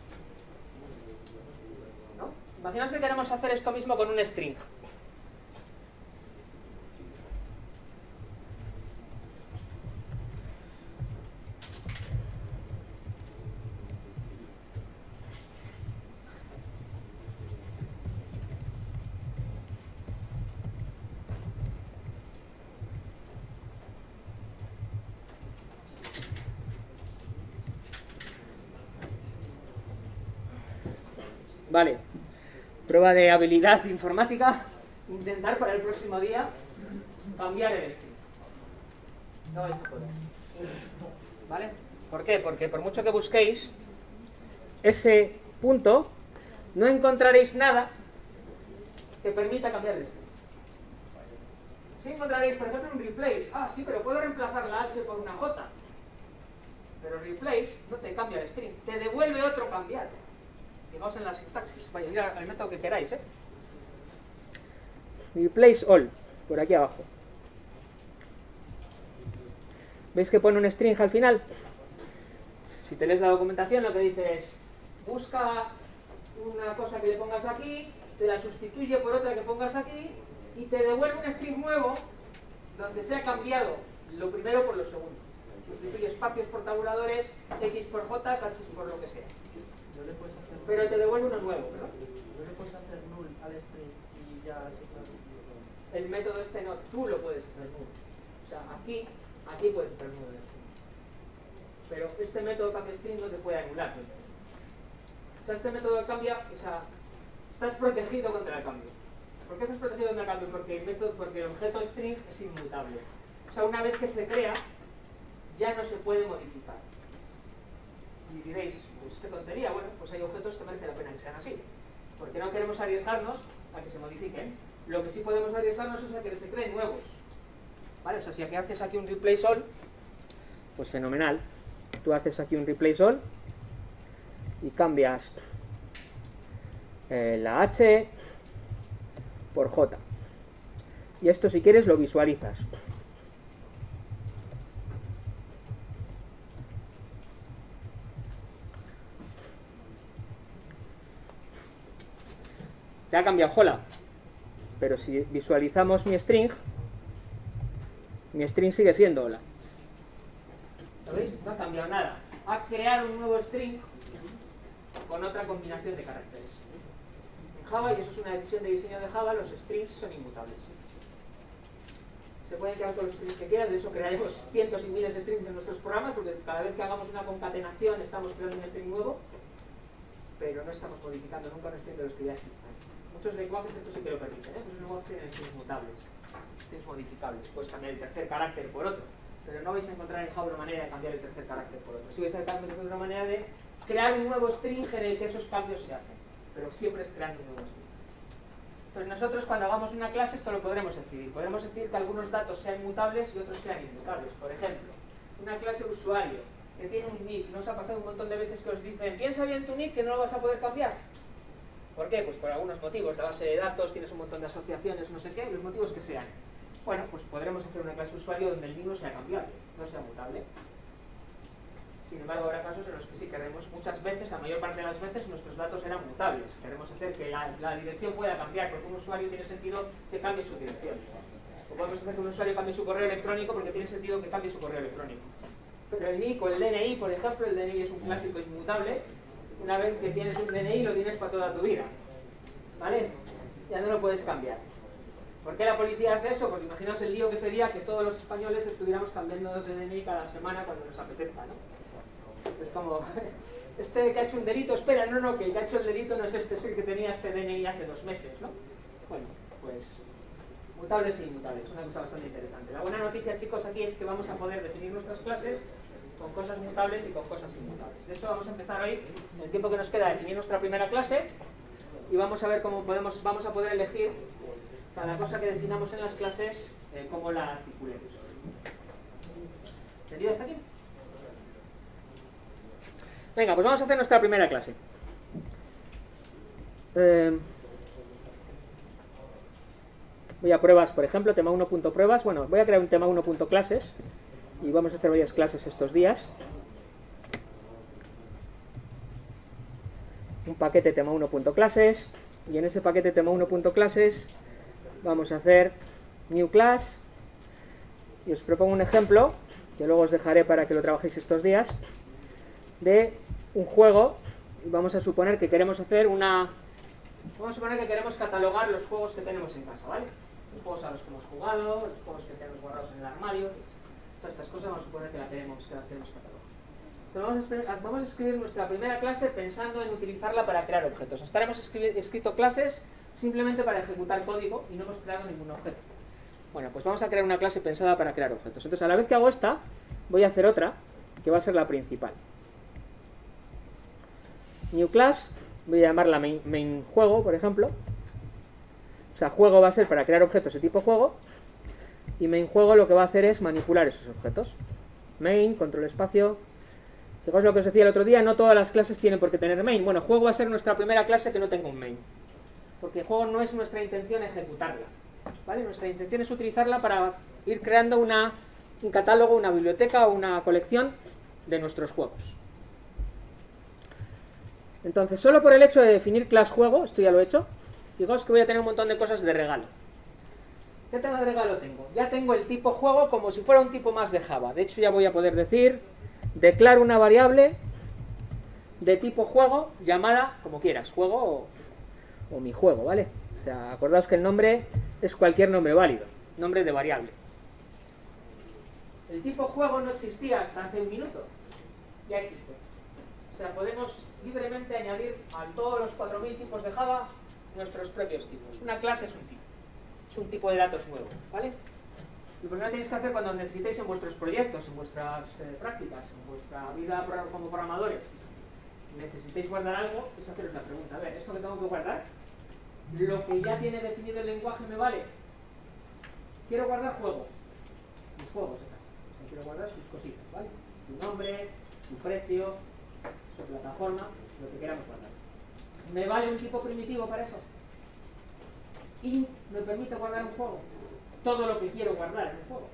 ¿No? Imaginaos que queremos hacer esto mismo con un string. Vale, prueba de habilidad informática, intentar para el próximo día cambiar el string. No vais a poder. ¿Vale? ¿Por qué? Porque por mucho que busquéis, ese punto, no encontraréis nada que permita cambiar el string. Sí encontraréis, por ejemplo, un replace. Ah, sí, pero puedo reemplazar la H por una J. Pero replace no te cambia el string, te devuelve otro cambiado. Fijaos en la sintaxis. Vaya, ir al método que queráis, ¿eh? Replace all, por aquí abajo. ¿Veis que pone un string al final? Si te lees la documentación, lo que dice es: busca una cosa que le pongas aquí, te la sustituye por otra que pongas aquí y te devuelve un string nuevo donde se ha cambiado lo primero por lo segundo. Sustituye espacios por tabuladores, X por J, H por lo que sea. No le puedes hacer Pero te devuelve uno nuevo, ¿verdad? no le puedes hacer null al string y ya se puede. El método este no, tú lo puedes hacer null. O sea, aquí, aquí puedes hacer null el string. Pero este método cambia string no te puede anular. O sea, este método cambia, o sea, estás protegido contra el cambio. ¿Por qué estás protegido contra el cambio? Porque el método, porque el objeto string es inmutable. O sea, una vez que se crea, ya no se puede modificar. Y diréis, pues qué tontería. Bueno, pues hay objetos que merece la pena que sean así. Porque no queremos arriesgarnos a que se modifiquen. Lo que sí podemos arriesgarnos es a que se creen nuevos. ¿Vale? O sea, si aquí haces aquí un replace all, pues fenomenal. Tú haces aquí un replace all y cambias eh, la H por J. Y esto, si quieres, lo visualizas. Te ha cambiado hola, pero si visualizamos mi string, mi string sigue siendo hola. ¿Lo veis? No ha cambiado nada. Ha creado un nuevo string con otra combinación de caracteres. En Java, y eso es una decisión de diseño de Java, los strings son inmutables. Se pueden crear todos los strings que quieras, de hecho crearemos cientos y miles de strings en nuestros programas, porque cada vez que hagamos una concatenación estamos creando un string nuevo, pero no estamos modificando nunca un string de los que ya existan. Muchos lenguajes esto sí que lo permiten, ¿eh? Muchos lenguajes tienen strings mutables, strings modificables. Puedes cambiar el tercer carácter por otro, pero no vais a encontrar en Java una manera de cambiar el tercer carácter por otro. Sí vais a encontrar una manera de crear un nuevo string en el que esos cambios se hacen, pero siempre es creando un nuevo string. Entonces nosotros cuando hagamos una clase esto lo podremos decidir. Podremos decidir que algunos datos sean mutables y otros sean inmutables. Por ejemplo, una clase usuario que tiene un nick. ¿No os ha pasado un montón de veces que os dicen piensa bien tu nick que no lo vas a poder cambiar? ¿Por qué? Pues por algunos motivos. La base de datos, tienes un montón de asociaciones, no sé qué, y los motivos que sean. Bueno, pues podremos hacer una clase usuario donde el nick no sea cambiable, no sea mutable. Sin embargo, habrá casos en los que sí queremos, muchas veces, la mayor parte de las veces, nuestros datos eran mutables. Queremos hacer que la, la dirección pueda cambiar, porque un usuario tiene sentido que cambie su dirección. O podemos hacer que un usuario cambie su correo electrónico porque tiene sentido que cambie su correo electrónico. Pero el nick o el D N I, por ejemplo, el D N I es un clásico inmutable. Una vez que tienes un D N I, lo tienes para toda tu vida. ¿Vale? Ya no lo puedes cambiar. ¿Por qué la policía hace eso? Porque imaginaos el lío que sería que todos los españoles estuviéramos cambiando dos D N I cada semana cuando nos apetezca, ¿no? Es como, este que ha hecho un delito, espera, no, no, que el que ha hecho el delito no es este, es el que tenía este D N I hace dos meses, ¿no? Bueno, pues, mutables e inmutables, una cosa bastante interesante. La buena noticia, chicos, aquí es que vamos a poder definir nuestras clases con cosas mutables y con cosas inmutables. De hecho, vamos a empezar hoy, en el tiempo que nos queda, a definir nuestra primera clase y vamos a ver cómo podemos, vamos a poder elegir cada cosa que definamos en las clases, eh, cómo la articulemos. ¿Entendido hasta aquí? Venga, pues vamos a hacer nuestra primera clase. Eh, voy a pruebas, por ejemplo, tema uno punto pruebas. Bueno, voy a crear un tema uno punto clases y vamos a hacer varias clases estos días. Un paquete tema uno punto clases y en ese paquete tema uno punto clases vamos a hacer new class y os propongo un ejemplo que luego os dejaré para que lo trabajéis estos días de un juego. Vamos a suponer que queremos hacer una vamos a suponer que queremos catalogar los juegos que tenemos en casa, ¿vale? Los juegos a los que hemos jugado, los juegos que tenemos guardados en el armario, todas estas cosas vamos a suponer que, la queremos, que las queremos catalogar. Entonces vamos a, vamos a escribir nuestra primera clase pensando en utilizarla para crear objetos. Hasta ahora hemos escrito clases simplemente para ejecutar código y no hemos creado ningún objeto. Bueno, pues vamos a crear una clase pensada para crear objetos. Entonces a la vez que hago esta, voy a hacer otra que va a ser la principal. new class, voy a llamarla main, main juego, por ejemplo. O sea, juego va a ser para crear objetos de tipo juego, y main juego lo que va a hacer es manipular esos objetos. Main, control espacio. Fijaos lo que os decía el otro día, no todas las clases tienen por qué tener main. Bueno, juego va a ser nuestra primera clase que no tenga un main, porque juego no es nuestra intención ejecutarla, ¿vale? Nuestra intención es utilizarla para ir creando una, un catálogo, una biblioteca o una colección de nuestros juegos. Entonces, solo por el hecho de definir class juego, esto ya lo he hecho, fijaos que voy a tener un montón de cosas de regalo. ¿Qué tema de regalo tengo? Ya tengo el tipo juego como si fuera un tipo más de Java. De hecho, ya voy a poder decir, declaro una variable de tipo juego llamada, como quieras, juego o, o mi juego, ¿vale? O sea, acordaos que el nombre es cualquier nombre válido, nombre de variable. El tipo juego no existía hasta hace un minuto, ya existe. O sea, podemos libremente añadir a todos los cuatro mil tipos de Java nuestros propios tipos. Una clase es un tipo. Es un tipo de datos nuevo, ¿vale? Lo primero que tenéis que hacer cuando necesitéis en vuestros proyectos, en vuestras eh, prácticas, en vuestra vida como programadores, necesitéis guardar algo, es haceros la pregunta, a ver, ¿esto que tengo que guardar? ¿Lo que ya tiene definido el lenguaje me vale? Quiero guardar juegos, mis juegos en casa, o sea, quiero guardar sus cositas, ¿vale? Su nombre, su precio, su plataforma, lo que queramos guardar. ¿Me vale un tipo primitivo para eso? Y me permite guardar un juego, todo lo que quiero guardar en un juego.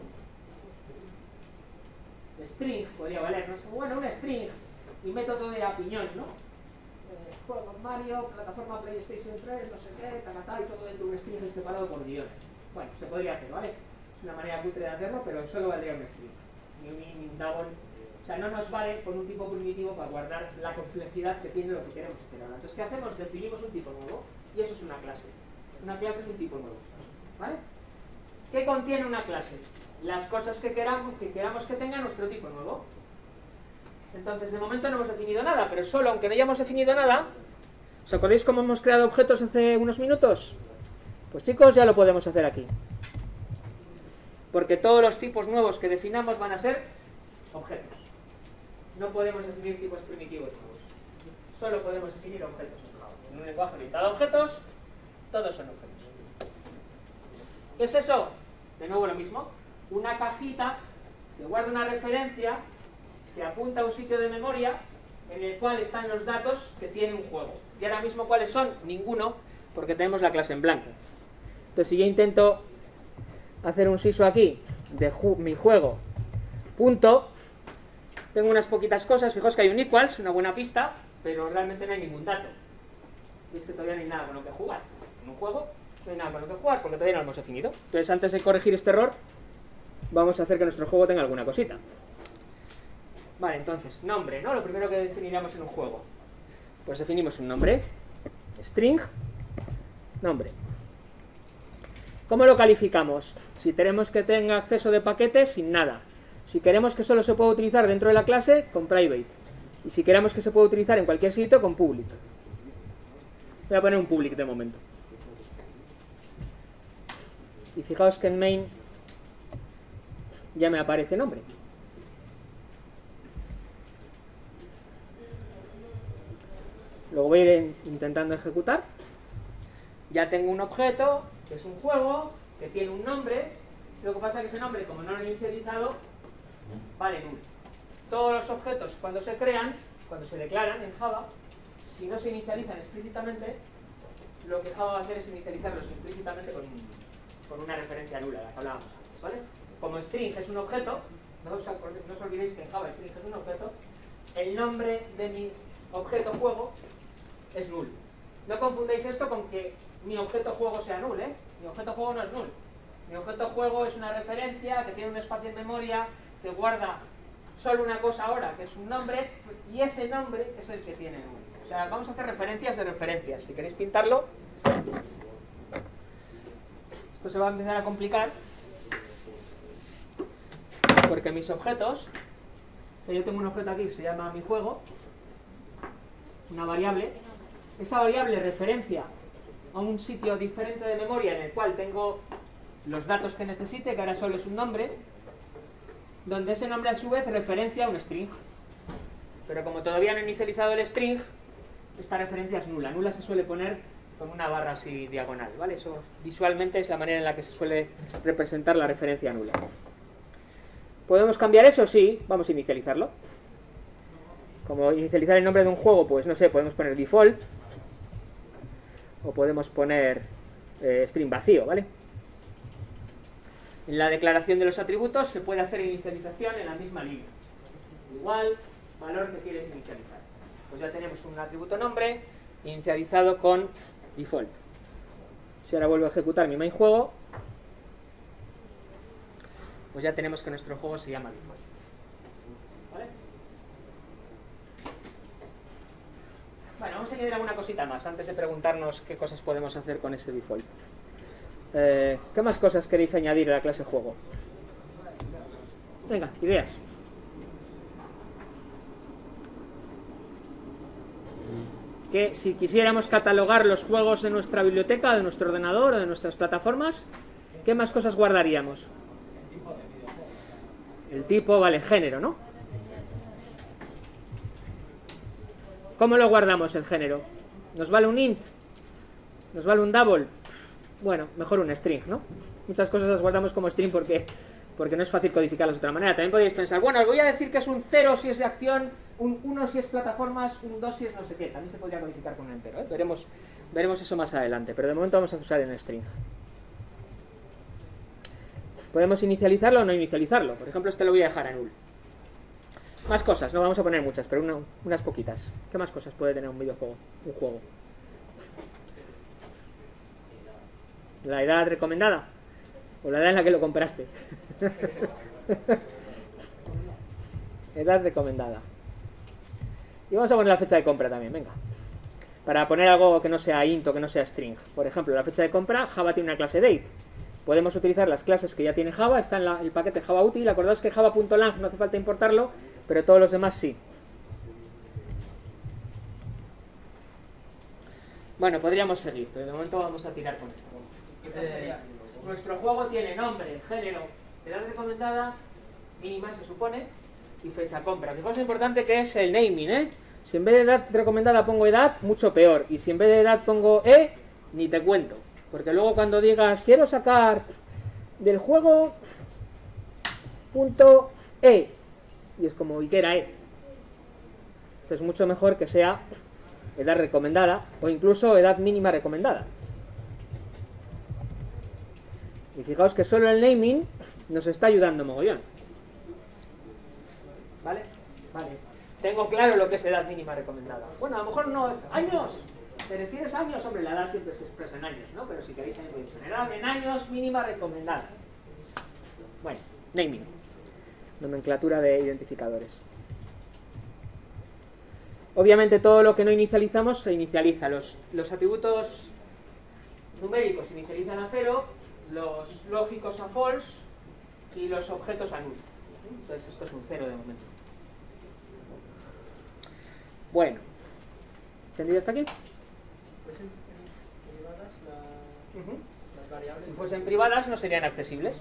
String podría valernos, bueno, un string y método de a piñón, ¿no? Eh, juego Mario, plataforma PlayStation tres, no sé qué, tacatá, y todo dentro de un string separado por guiones. Bueno, se podría hacer, ¿vale? Es una manera cutre de hacerlo, pero solo valdría un string. Ni un int, ni un double. O sea, no nos vale con un tipo primitivo para guardar la complejidad que tiene lo que queremos hacer ahora. Entonces, ¿qué hacemos? Definimos un tipo nuevo y eso es una clase. Una clase es un tipo nuevo, ¿vale? ¿Qué contiene una clase? Las cosas que queramos, que queramos que tenga nuestro tipo nuevo. Entonces, de momento no hemos definido nada, pero solo aunque no hayamos definido nada, ¿os acordáis cómo hemos creado objetos hace unos minutos? Pues chicos, ya lo podemos hacer aquí. Porque todos los tipos nuevos que definamos van a ser objetos. No podemos definir tipos primitivos nuevos. Solo podemos definir objetos en Java. En un lenguaje orientado a objetos, todos son objetos. ¿Qué es eso? De nuevo lo mismo. Una cajita que guarda una referencia que apunta a un sitio de memoria en el cual están los datos que tiene un juego. Y ahora mismo, ¿cuáles son? Ninguno, porque tenemos la clase en blanco. Entonces, si yo intento hacer un siso aquí de ju mi juego, punto, tengo unas poquitas cosas. Fijaos que hay un equals, una buena pista, pero realmente no hay ningún dato. Veis que todavía no hay nada con lo que jugar. En un juego no hay nada con lo que jugar porque todavía no lo hemos definido. Entonces, antes de corregir este error, vamos a hacer que nuestro juego tenga alguna cosita. Vale, entonces, nombre, ¿no? Lo primero que definiríamos en un juego. Pues definimos un nombre, string, nombre. ¿Cómo lo calificamos? Si queremos que tenga acceso de paquetes, sin nada. Si queremos que solo se pueda utilizar dentro de la clase, con private. Y si queremos que se pueda utilizar en cualquier sitio, con public. Voy a poner un public de momento. Y fijaos que en main ya me aparece nombre. Luego voy a ir intentando ejecutar. Ya tengo un objeto, que es un juego, que tiene un nombre. Lo que pasa es que ese nombre, como no lo he inicializado, vale null. Todos los objetos, cuando se crean, cuando se declaran en Java, si no se inicializan explícitamente, lo que Java va a hacer es inicializarlos implícitamente con, un, con una referencia nula, la que hablábamos antes, ¿vale? Como string es un objeto, no os, no os olvidéis que en Java string es un objeto, el nombre de mi objeto juego es null. No confundáis esto con que mi objeto juego sea null, ¿eh? Mi objeto juego no es null. Mi objeto juego es una referencia que tiene un espacio en memoria, que guarda solo una cosa ahora, que es un nombre, y ese nombre es el que tiene null. O sea, vamos a hacer referencias de referencias. Si queréis pintarlo, esto se va a empezar a complicar, porque mis objetos, o sea, yo tengo un objeto aquí que se llama mi juego, una variable. Esa variable referencia a un sitio diferente de memoria en el cual tengo los datos que necesite, que ahora solo es un nombre, donde ese nombre a su vez referencia a un string. Pero como todavía no he inicializado el string, esta referencia es nula. Nula se suele poner con una barra así diagonal, ¿vale? Eso visualmente es la manera en la que se suele representar la referencia nula. ¿Podemos cambiar eso? Sí, vamos a inicializarlo. Como inicializar el nombre de un juego, pues no sé, podemos poner default o podemos poner eh, string vacío, ¿vale? En la declaración de los atributos se puede hacer inicialización en la misma línea. Igual, valor que quieres inicializar. Pues ya tenemos un atributo nombre inicializado con default. Si ahora vuelvo a ejecutar mi main juego, pues ya tenemos que nuestro juego se llama default. ¿Vale? Bueno, vamos a añadir alguna cosita más antes de preguntarnos qué cosas podemos hacer con ese default. Eh, ¿Qué más cosas queréis añadir a la clase juego? Venga, ideas. Que si quisiéramos catalogar los juegos de nuestra biblioteca, de nuestro ordenador o de nuestras plataformas, ¿qué más cosas guardaríamos? El tipo, vale, género, ¿no? ¿Cómo lo guardamos el género? ¿Nos vale un int? ¿Nos vale un double? Bueno, mejor un string, ¿no? Muchas cosas las guardamos como string porque, porque no es fácil codificarlas de otra manera. También podéis pensar, bueno, os voy a decir que es un cero si es de acción, un uno si es plataformas, un dos si es no sé qué. También se podría codificar con un entero, ¿eh? Veremos, veremos eso más adelante, pero de momento vamos a usar en string. Podemos inicializarlo o no inicializarlo. Por ejemplo, este lo voy a dejar a null. Más cosas, no vamos a poner muchas, pero una, unas poquitas. ¿Qué más cosas puede tener un videojuego? Un juego. La edad recomendada o la edad en la que lo compraste. Edad recomendada. Y vamos a poner la fecha de compra también, venga. Para poner algo que no sea int o que no sea string. Por ejemplo, la fecha de compra, Java tiene una clase date. Podemos utilizar las clases que ya tiene Java, está en la, el paquete Java útil. Acordaos que java.lang no hace falta importarlo, pero todos los demás sí. Bueno, podríamos seguir, pero de momento vamos a tirar con esto. Eh, nuestro juego tiene nombre, género, edad recomendada, mínima se supone, y fecha compra. Fijaos lo importante que es el naming, ¿eh? Si en vez de edad recomendada pongo edad, mucho peor. Y si en vez de edad pongo E, ni te cuento. Porque luego cuando digas, quiero sacar del juego punto E, y es como, ¿y qué era E? Entonces mucho mejor que sea edad recomendada, o incluso edad mínima recomendada. Y fijaos que solo el naming nos está ayudando mogollón. ¿Vale? Vale. Tengo claro lo que es edad mínima recomendada. Bueno, a lo mejor no es años. ¿Te refieres a años? Hombre, la edad siempre se expresa en años, ¿no? Pero si queréis años, en edad en años mínima recomendada. Bueno, naming. Nomenclatura de identificadores. Obviamente todo lo que no inicializamos se inicializa. Los, los atributos numéricos se inicializan a cero, los lógicos a false y los objetos a null. Entonces esto es un cero de momento. Bueno, ¿entendido hasta aquí? Si fuesen privadas la, Uh-huh. las variables. Si fuesen privadas no serían accesibles.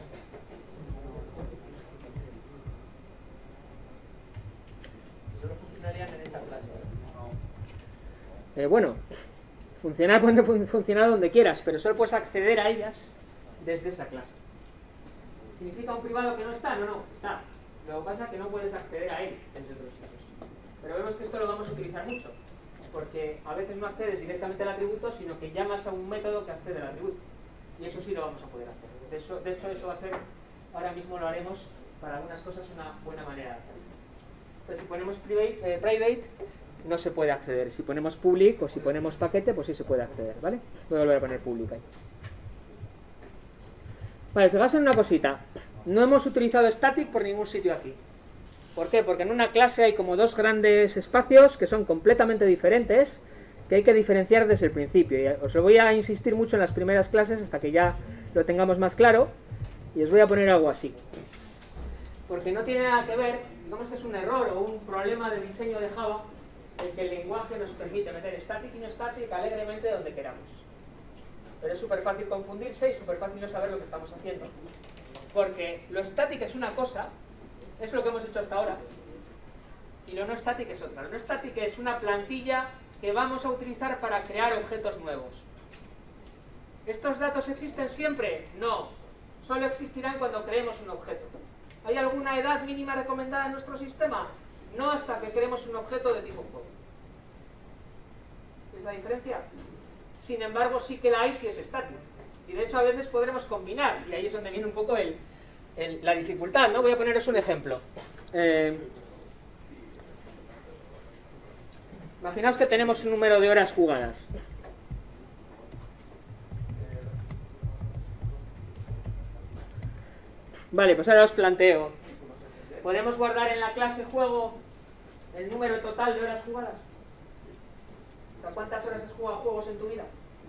Solo funcionarían en esa clase. Eh, bueno, funcionar puede fun- funcionar donde quieras, pero solo puedes acceder a ellas desde esa clase. ¿Significa un privado que no está? No, no, está. Lo que pasa es que no puedes acceder a él desde otros sitios. Pero vemos que esto lo vamos a utilizar mucho, porque a veces no accedes directamente al atributo, sino que llamas a un método que accede al atributo. Y eso sí lo vamos a poder hacer. De, eso, de hecho, eso va a ser, ahora mismo lo haremos, para algunas cosas una buena manera de hacerlo. Entonces, si ponemos private, eh, private, no se puede acceder. Si ponemos public o si ponemos paquete, pues sí se puede acceder, ¿vale? Voy a volver a poner public ahí. Vale, fijaos en una cosita. No hemos utilizado static por ningún sitio aquí. ¿Por qué? Porque en una clase hay como dos grandes espacios que son completamente diferentes, que hay que diferenciar desde el principio. Y os lo voy a insistir mucho en las primeras clases hasta que ya lo tengamos más claro. Y os voy a poner algo así. Porque no tiene nada que ver, digamos que es un error o un problema de diseño de Java, el que el lenguaje nos permite meter static y no static alegremente donde queramos. Pero es súper fácil confundirse y súper fácil no saber lo que estamos haciendo. Porque lo static es una cosa, es lo que hemos hecho hasta ahora, y lo no static es otra. Lo no static es una plantilla que vamos a utilizar para crear objetos nuevos. ¿Estos datos existen siempre? No. Solo existirán cuando creemos un objeto. ¿Hay alguna edad mínima recomendada en nuestro sistema? No hasta que creemos un objeto de tipo juego. ¿Es la diferencia? Sin embargo, sí que la hay si es estático. Y de hecho a veces podremos combinar, y ahí es donde viene un poco el, el, la dificultad, ¿no? Voy a poneros un ejemplo. Eh, imaginaos que tenemos un número de horas jugadas. Vale, pues ahora os planteo. ¿Podemos guardar en la clase juego el número total de horas jugadas? O sea, ¿cuántas horas has jugado juegos en tu vida?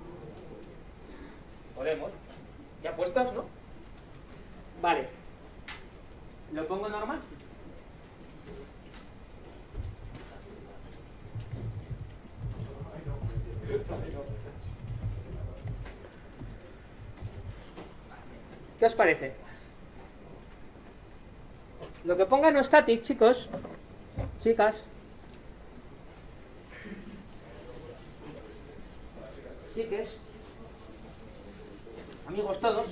Podemos. Ya puestos, ¿no? Vale. ¿Lo pongo normal? ¿Qué os parece? Lo que ponga no static, chicos, chicas, chiques, amigos todos,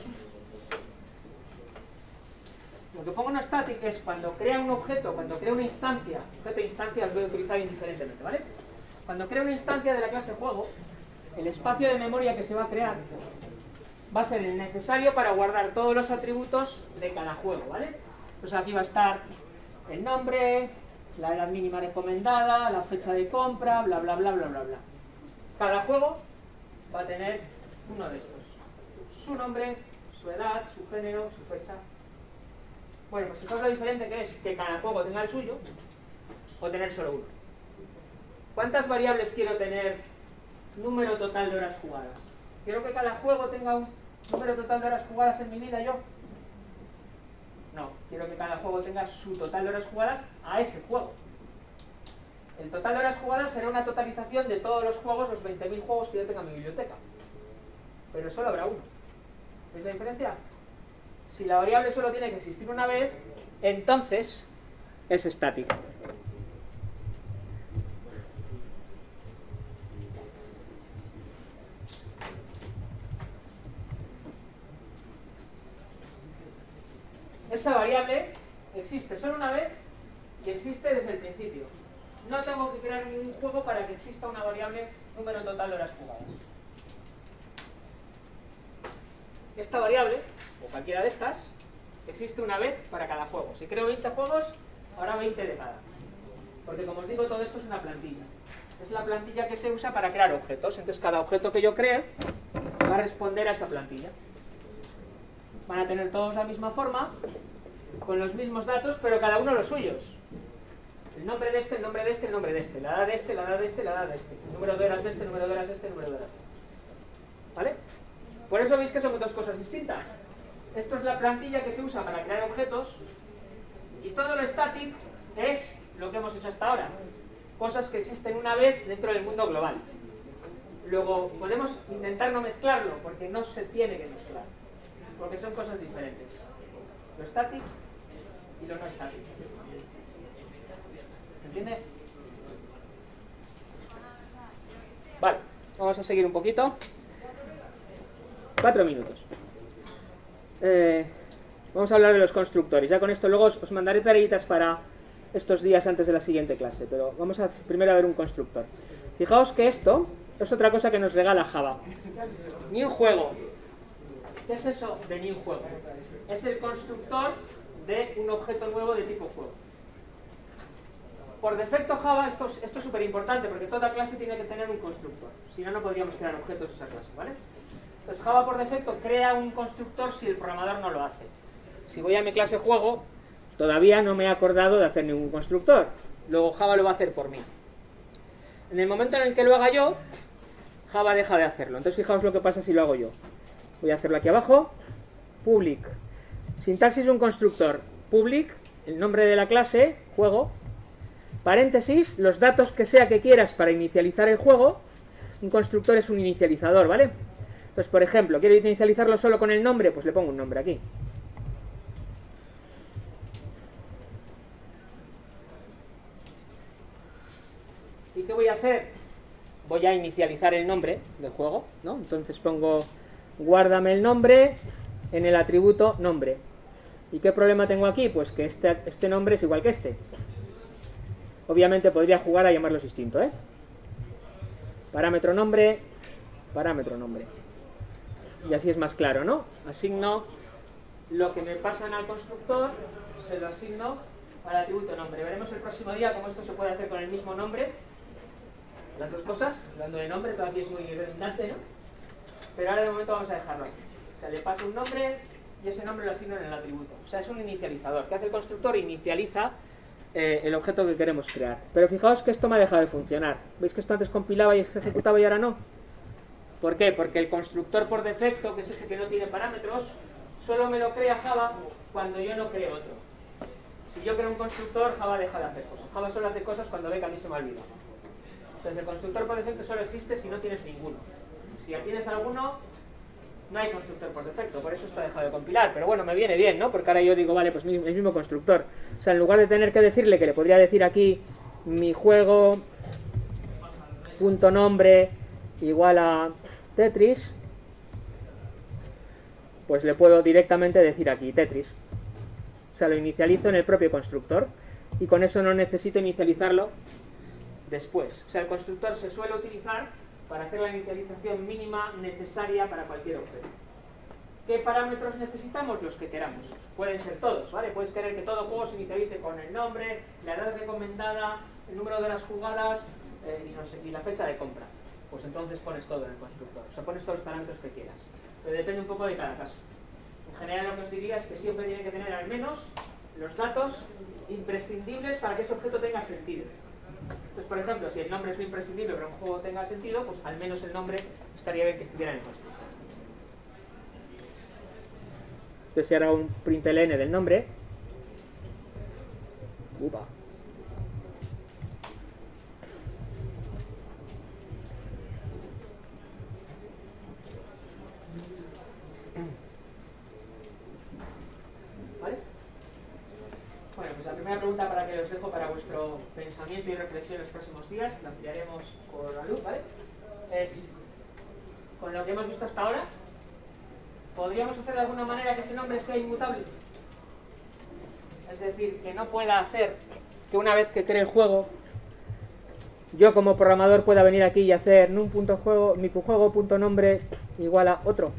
lo que pongo no static es cuando crea un objeto, cuando crea una instancia, objeto e instancia los voy a utilizar indiferentemente, ¿vale? Cuando crea una instancia de la clase juego, el espacio de memoria que se va a crear va a ser el necesario para guardar todos los atributos de cada juego, ¿vale? Entonces aquí va a estar el nombre, la edad mínima recomendada, la fecha de compra, bla, bla, bla, bla, bla, bla. Cada juego va a tener uno de estos. Su nombre, su edad, su género, su fecha. Bueno, pues fijaos lo diferente que es que cada juego tenga el suyo o tener solo uno. ¿Cuántas variables quiero tener número total de horas jugadas? ¿Quiero que cada juego tenga un número total de horas jugadas en mi vida yo? No, quiero que cada juego tenga su total de horas jugadas a ese juego. El total de horas jugadas será una totalización de todos los juegos, los veinte mil juegos que yo tenga en mi biblioteca. Pero solo habrá uno. ¿Ves la diferencia? Si la variable solo tiene que existir una vez, entonces es estática. Esa variable existe solo una vez y existe desde el principio. No tengo que crear ningún juego para que exista una variable número total de horas jugadas. Esta variable, o cualquiera de estas, existe una vez para cada juego. Si creo veinte juegos, habrá veinte de cada. Porque como os digo, todo esto es una plantilla. Es la plantilla que se usa para crear objetos. Entonces cada objeto que yo cree va a responder a esa plantilla. Van a tener todos la misma forma, con los mismos datos, pero cada uno los suyos. El nombre de este, el nombre de este, el nombre de este. La edad de este, la edad de este, la edad de este. El número de horas de este, el número de horas de este, el número de horas de este. ¿Vale? Por eso veis que son dos cosas distintas. Esto es la plantilla que se usa para crear objetos y todo lo static es lo que hemos hecho hasta ahora. Cosas que existen una vez dentro del mundo global. Luego podemos intentar no mezclarlo porque no se tiene que mezclar. Porque son cosas diferentes. Lo static y lo no static. ¿Se entiende? Vale, vamos a seguir un poquito. Cuatro minutos. Eh, vamos a hablar de los constructores. Ya con esto luego os, os mandaré tareitas para estos días antes de la siguiente clase. Pero vamos a primero a ver un constructor. Fijaos que esto es otra cosa que nos regala Java. New juego. ¿Qué es eso de new juego? Es el constructor de un objeto nuevo de tipo juego. Por defecto Java, esto, esto es súper importante porque toda clase tiene que tener un constructor. Si no, no podríamos crear objetos de esa clase, ¿vale? Entonces Java por defecto crea un constructor si el programador no lo hace. Si voy a mi clase juego, todavía no me he acordado de hacer ningún constructor. Luego Java lo va a hacer por mí. En el momento en el que lo haga yo, Java deja de hacerlo. Entonces fijaos lo que pasa si lo hago yo. Voy a hacerlo aquí abajo. Public. Sintaxis de un constructor. Public, el nombre de la clase, juego. Paréntesis, los datos que sea que quieras para inicializar el juego. Un constructor es un inicializador, ¿vale? Entonces, por ejemplo, quiero inicializarlo solo con el nombre, pues le pongo un nombre aquí. ¿Y qué voy a hacer? voy a inicializar el nombre del juego, ¿no? Entonces pongo guárdame el nombre en el atributo nombre. ¿Y qué problema tengo aquí? Pues que este, este nombre es igual que este. Obviamente podría jugar a llamarlos distinto, ¿eh? Parámetro nombre, parámetro nombre. Y así es más claro, ¿no? Asigno lo que me pasan al constructor, se lo asigno al atributo nombre. Veremos el próximo día cómo esto se puede hacer con el mismo nombre. Las dos cosas, hablando de nombre, todo aquí es muy redundante, ¿no? Pero ahora de momento vamos a dejarlo así. O sea, le paso un nombre y ese nombre lo asigno en el atributo. O sea, es un inicializador. ¿Qué hace el constructor? Inicializa eh, el objeto que queremos crear. Pero fijaos que esto me ha dejado de funcionar. ¿Veis que esto antes compilaba y se ejecutaba y ahora no? ¿Por qué? Porque el constructor por defecto, que es ese que no tiene parámetros, solo me lo crea Java cuando yo no creo otro. Si yo creo un constructor, Java deja de hacer cosas. Java solo hace cosas cuando ve que a mí se me olvida. Entonces el constructor por defecto solo existe si no tienes ninguno. Si ya tienes alguno, no hay constructor por defecto, por eso está dejado de compilar. Pero bueno, me viene bien, ¿no? Porque ahora yo digo, vale, pues el mismo constructor. O sea, en lugar de tener que decirle que le podría decir aquí mi juego punto nombre igual a Tetris, pues le puedo directamente decir aquí Tetris. O sea, lo inicializo en el propio constructor y con eso no necesito inicializarlo después. O sea, el constructor se suele utilizar para hacer la inicialización mínima necesaria para cualquier objeto. ¿Qué parámetros necesitamos? Los que queramos. Pueden ser todos, ¿vale? Puedes querer que todo juego se inicialice con el nombre, la edad recomendada, el número de horas jugadas eh, y, no sé, y la fecha de compra. Pues entonces pones todo en el constructor. O sea, pones todos los parámetros que quieras. Pero depende un poco de cada caso. En general lo que os diría es que siempre tiene que tener al menos los datos imprescindibles para que ese objeto tenga sentido. Entonces, por ejemplo, si el nombre es muy imprescindible pero un juego tenga sentido, pues al menos el nombre estaría bien que estuviera en el constructor. Entonces se hará un println del nombre. Upa. ¿Vale? Bueno, pues la primera pregunta para que os dejo para vuestro pensamiento y reflexión en los próximos días, la enviaremos por la luz, ¿vale? Es, con lo que hemos visto hasta ahora, ¿podríamos hacer de alguna manera que ese nombre sea inmutable? Es decir, que no pueda hacer que una vez que cree el juego, yo como programador pueda venir aquí y hacer num punto juego, mi juego punto nombre igual a otro.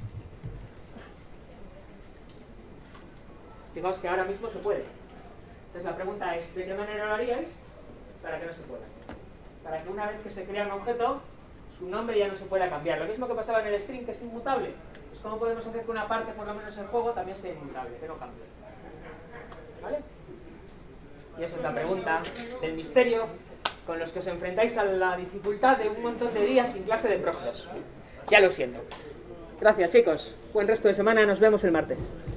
Fijaos que ahora mismo se puede. Entonces la pregunta es, ¿de qué manera lo haríais para que no se pueda? Para que una vez que se crea un objeto, su nombre ya no se pueda cambiar. Lo mismo que pasaba en el string, que es inmutable. Pues ¿cómo podemos hacer que una parte, por lo menos el juego, también sea inmutable, que no cambie? ¿Vale? Y esa es la pregunta del misterio con los que os enfrentáis a la dificultad de un montón de días sin clase de Proglos. Ya lo siento. Gracias, chicos. Buen resto de semana. Nos vemos el martes.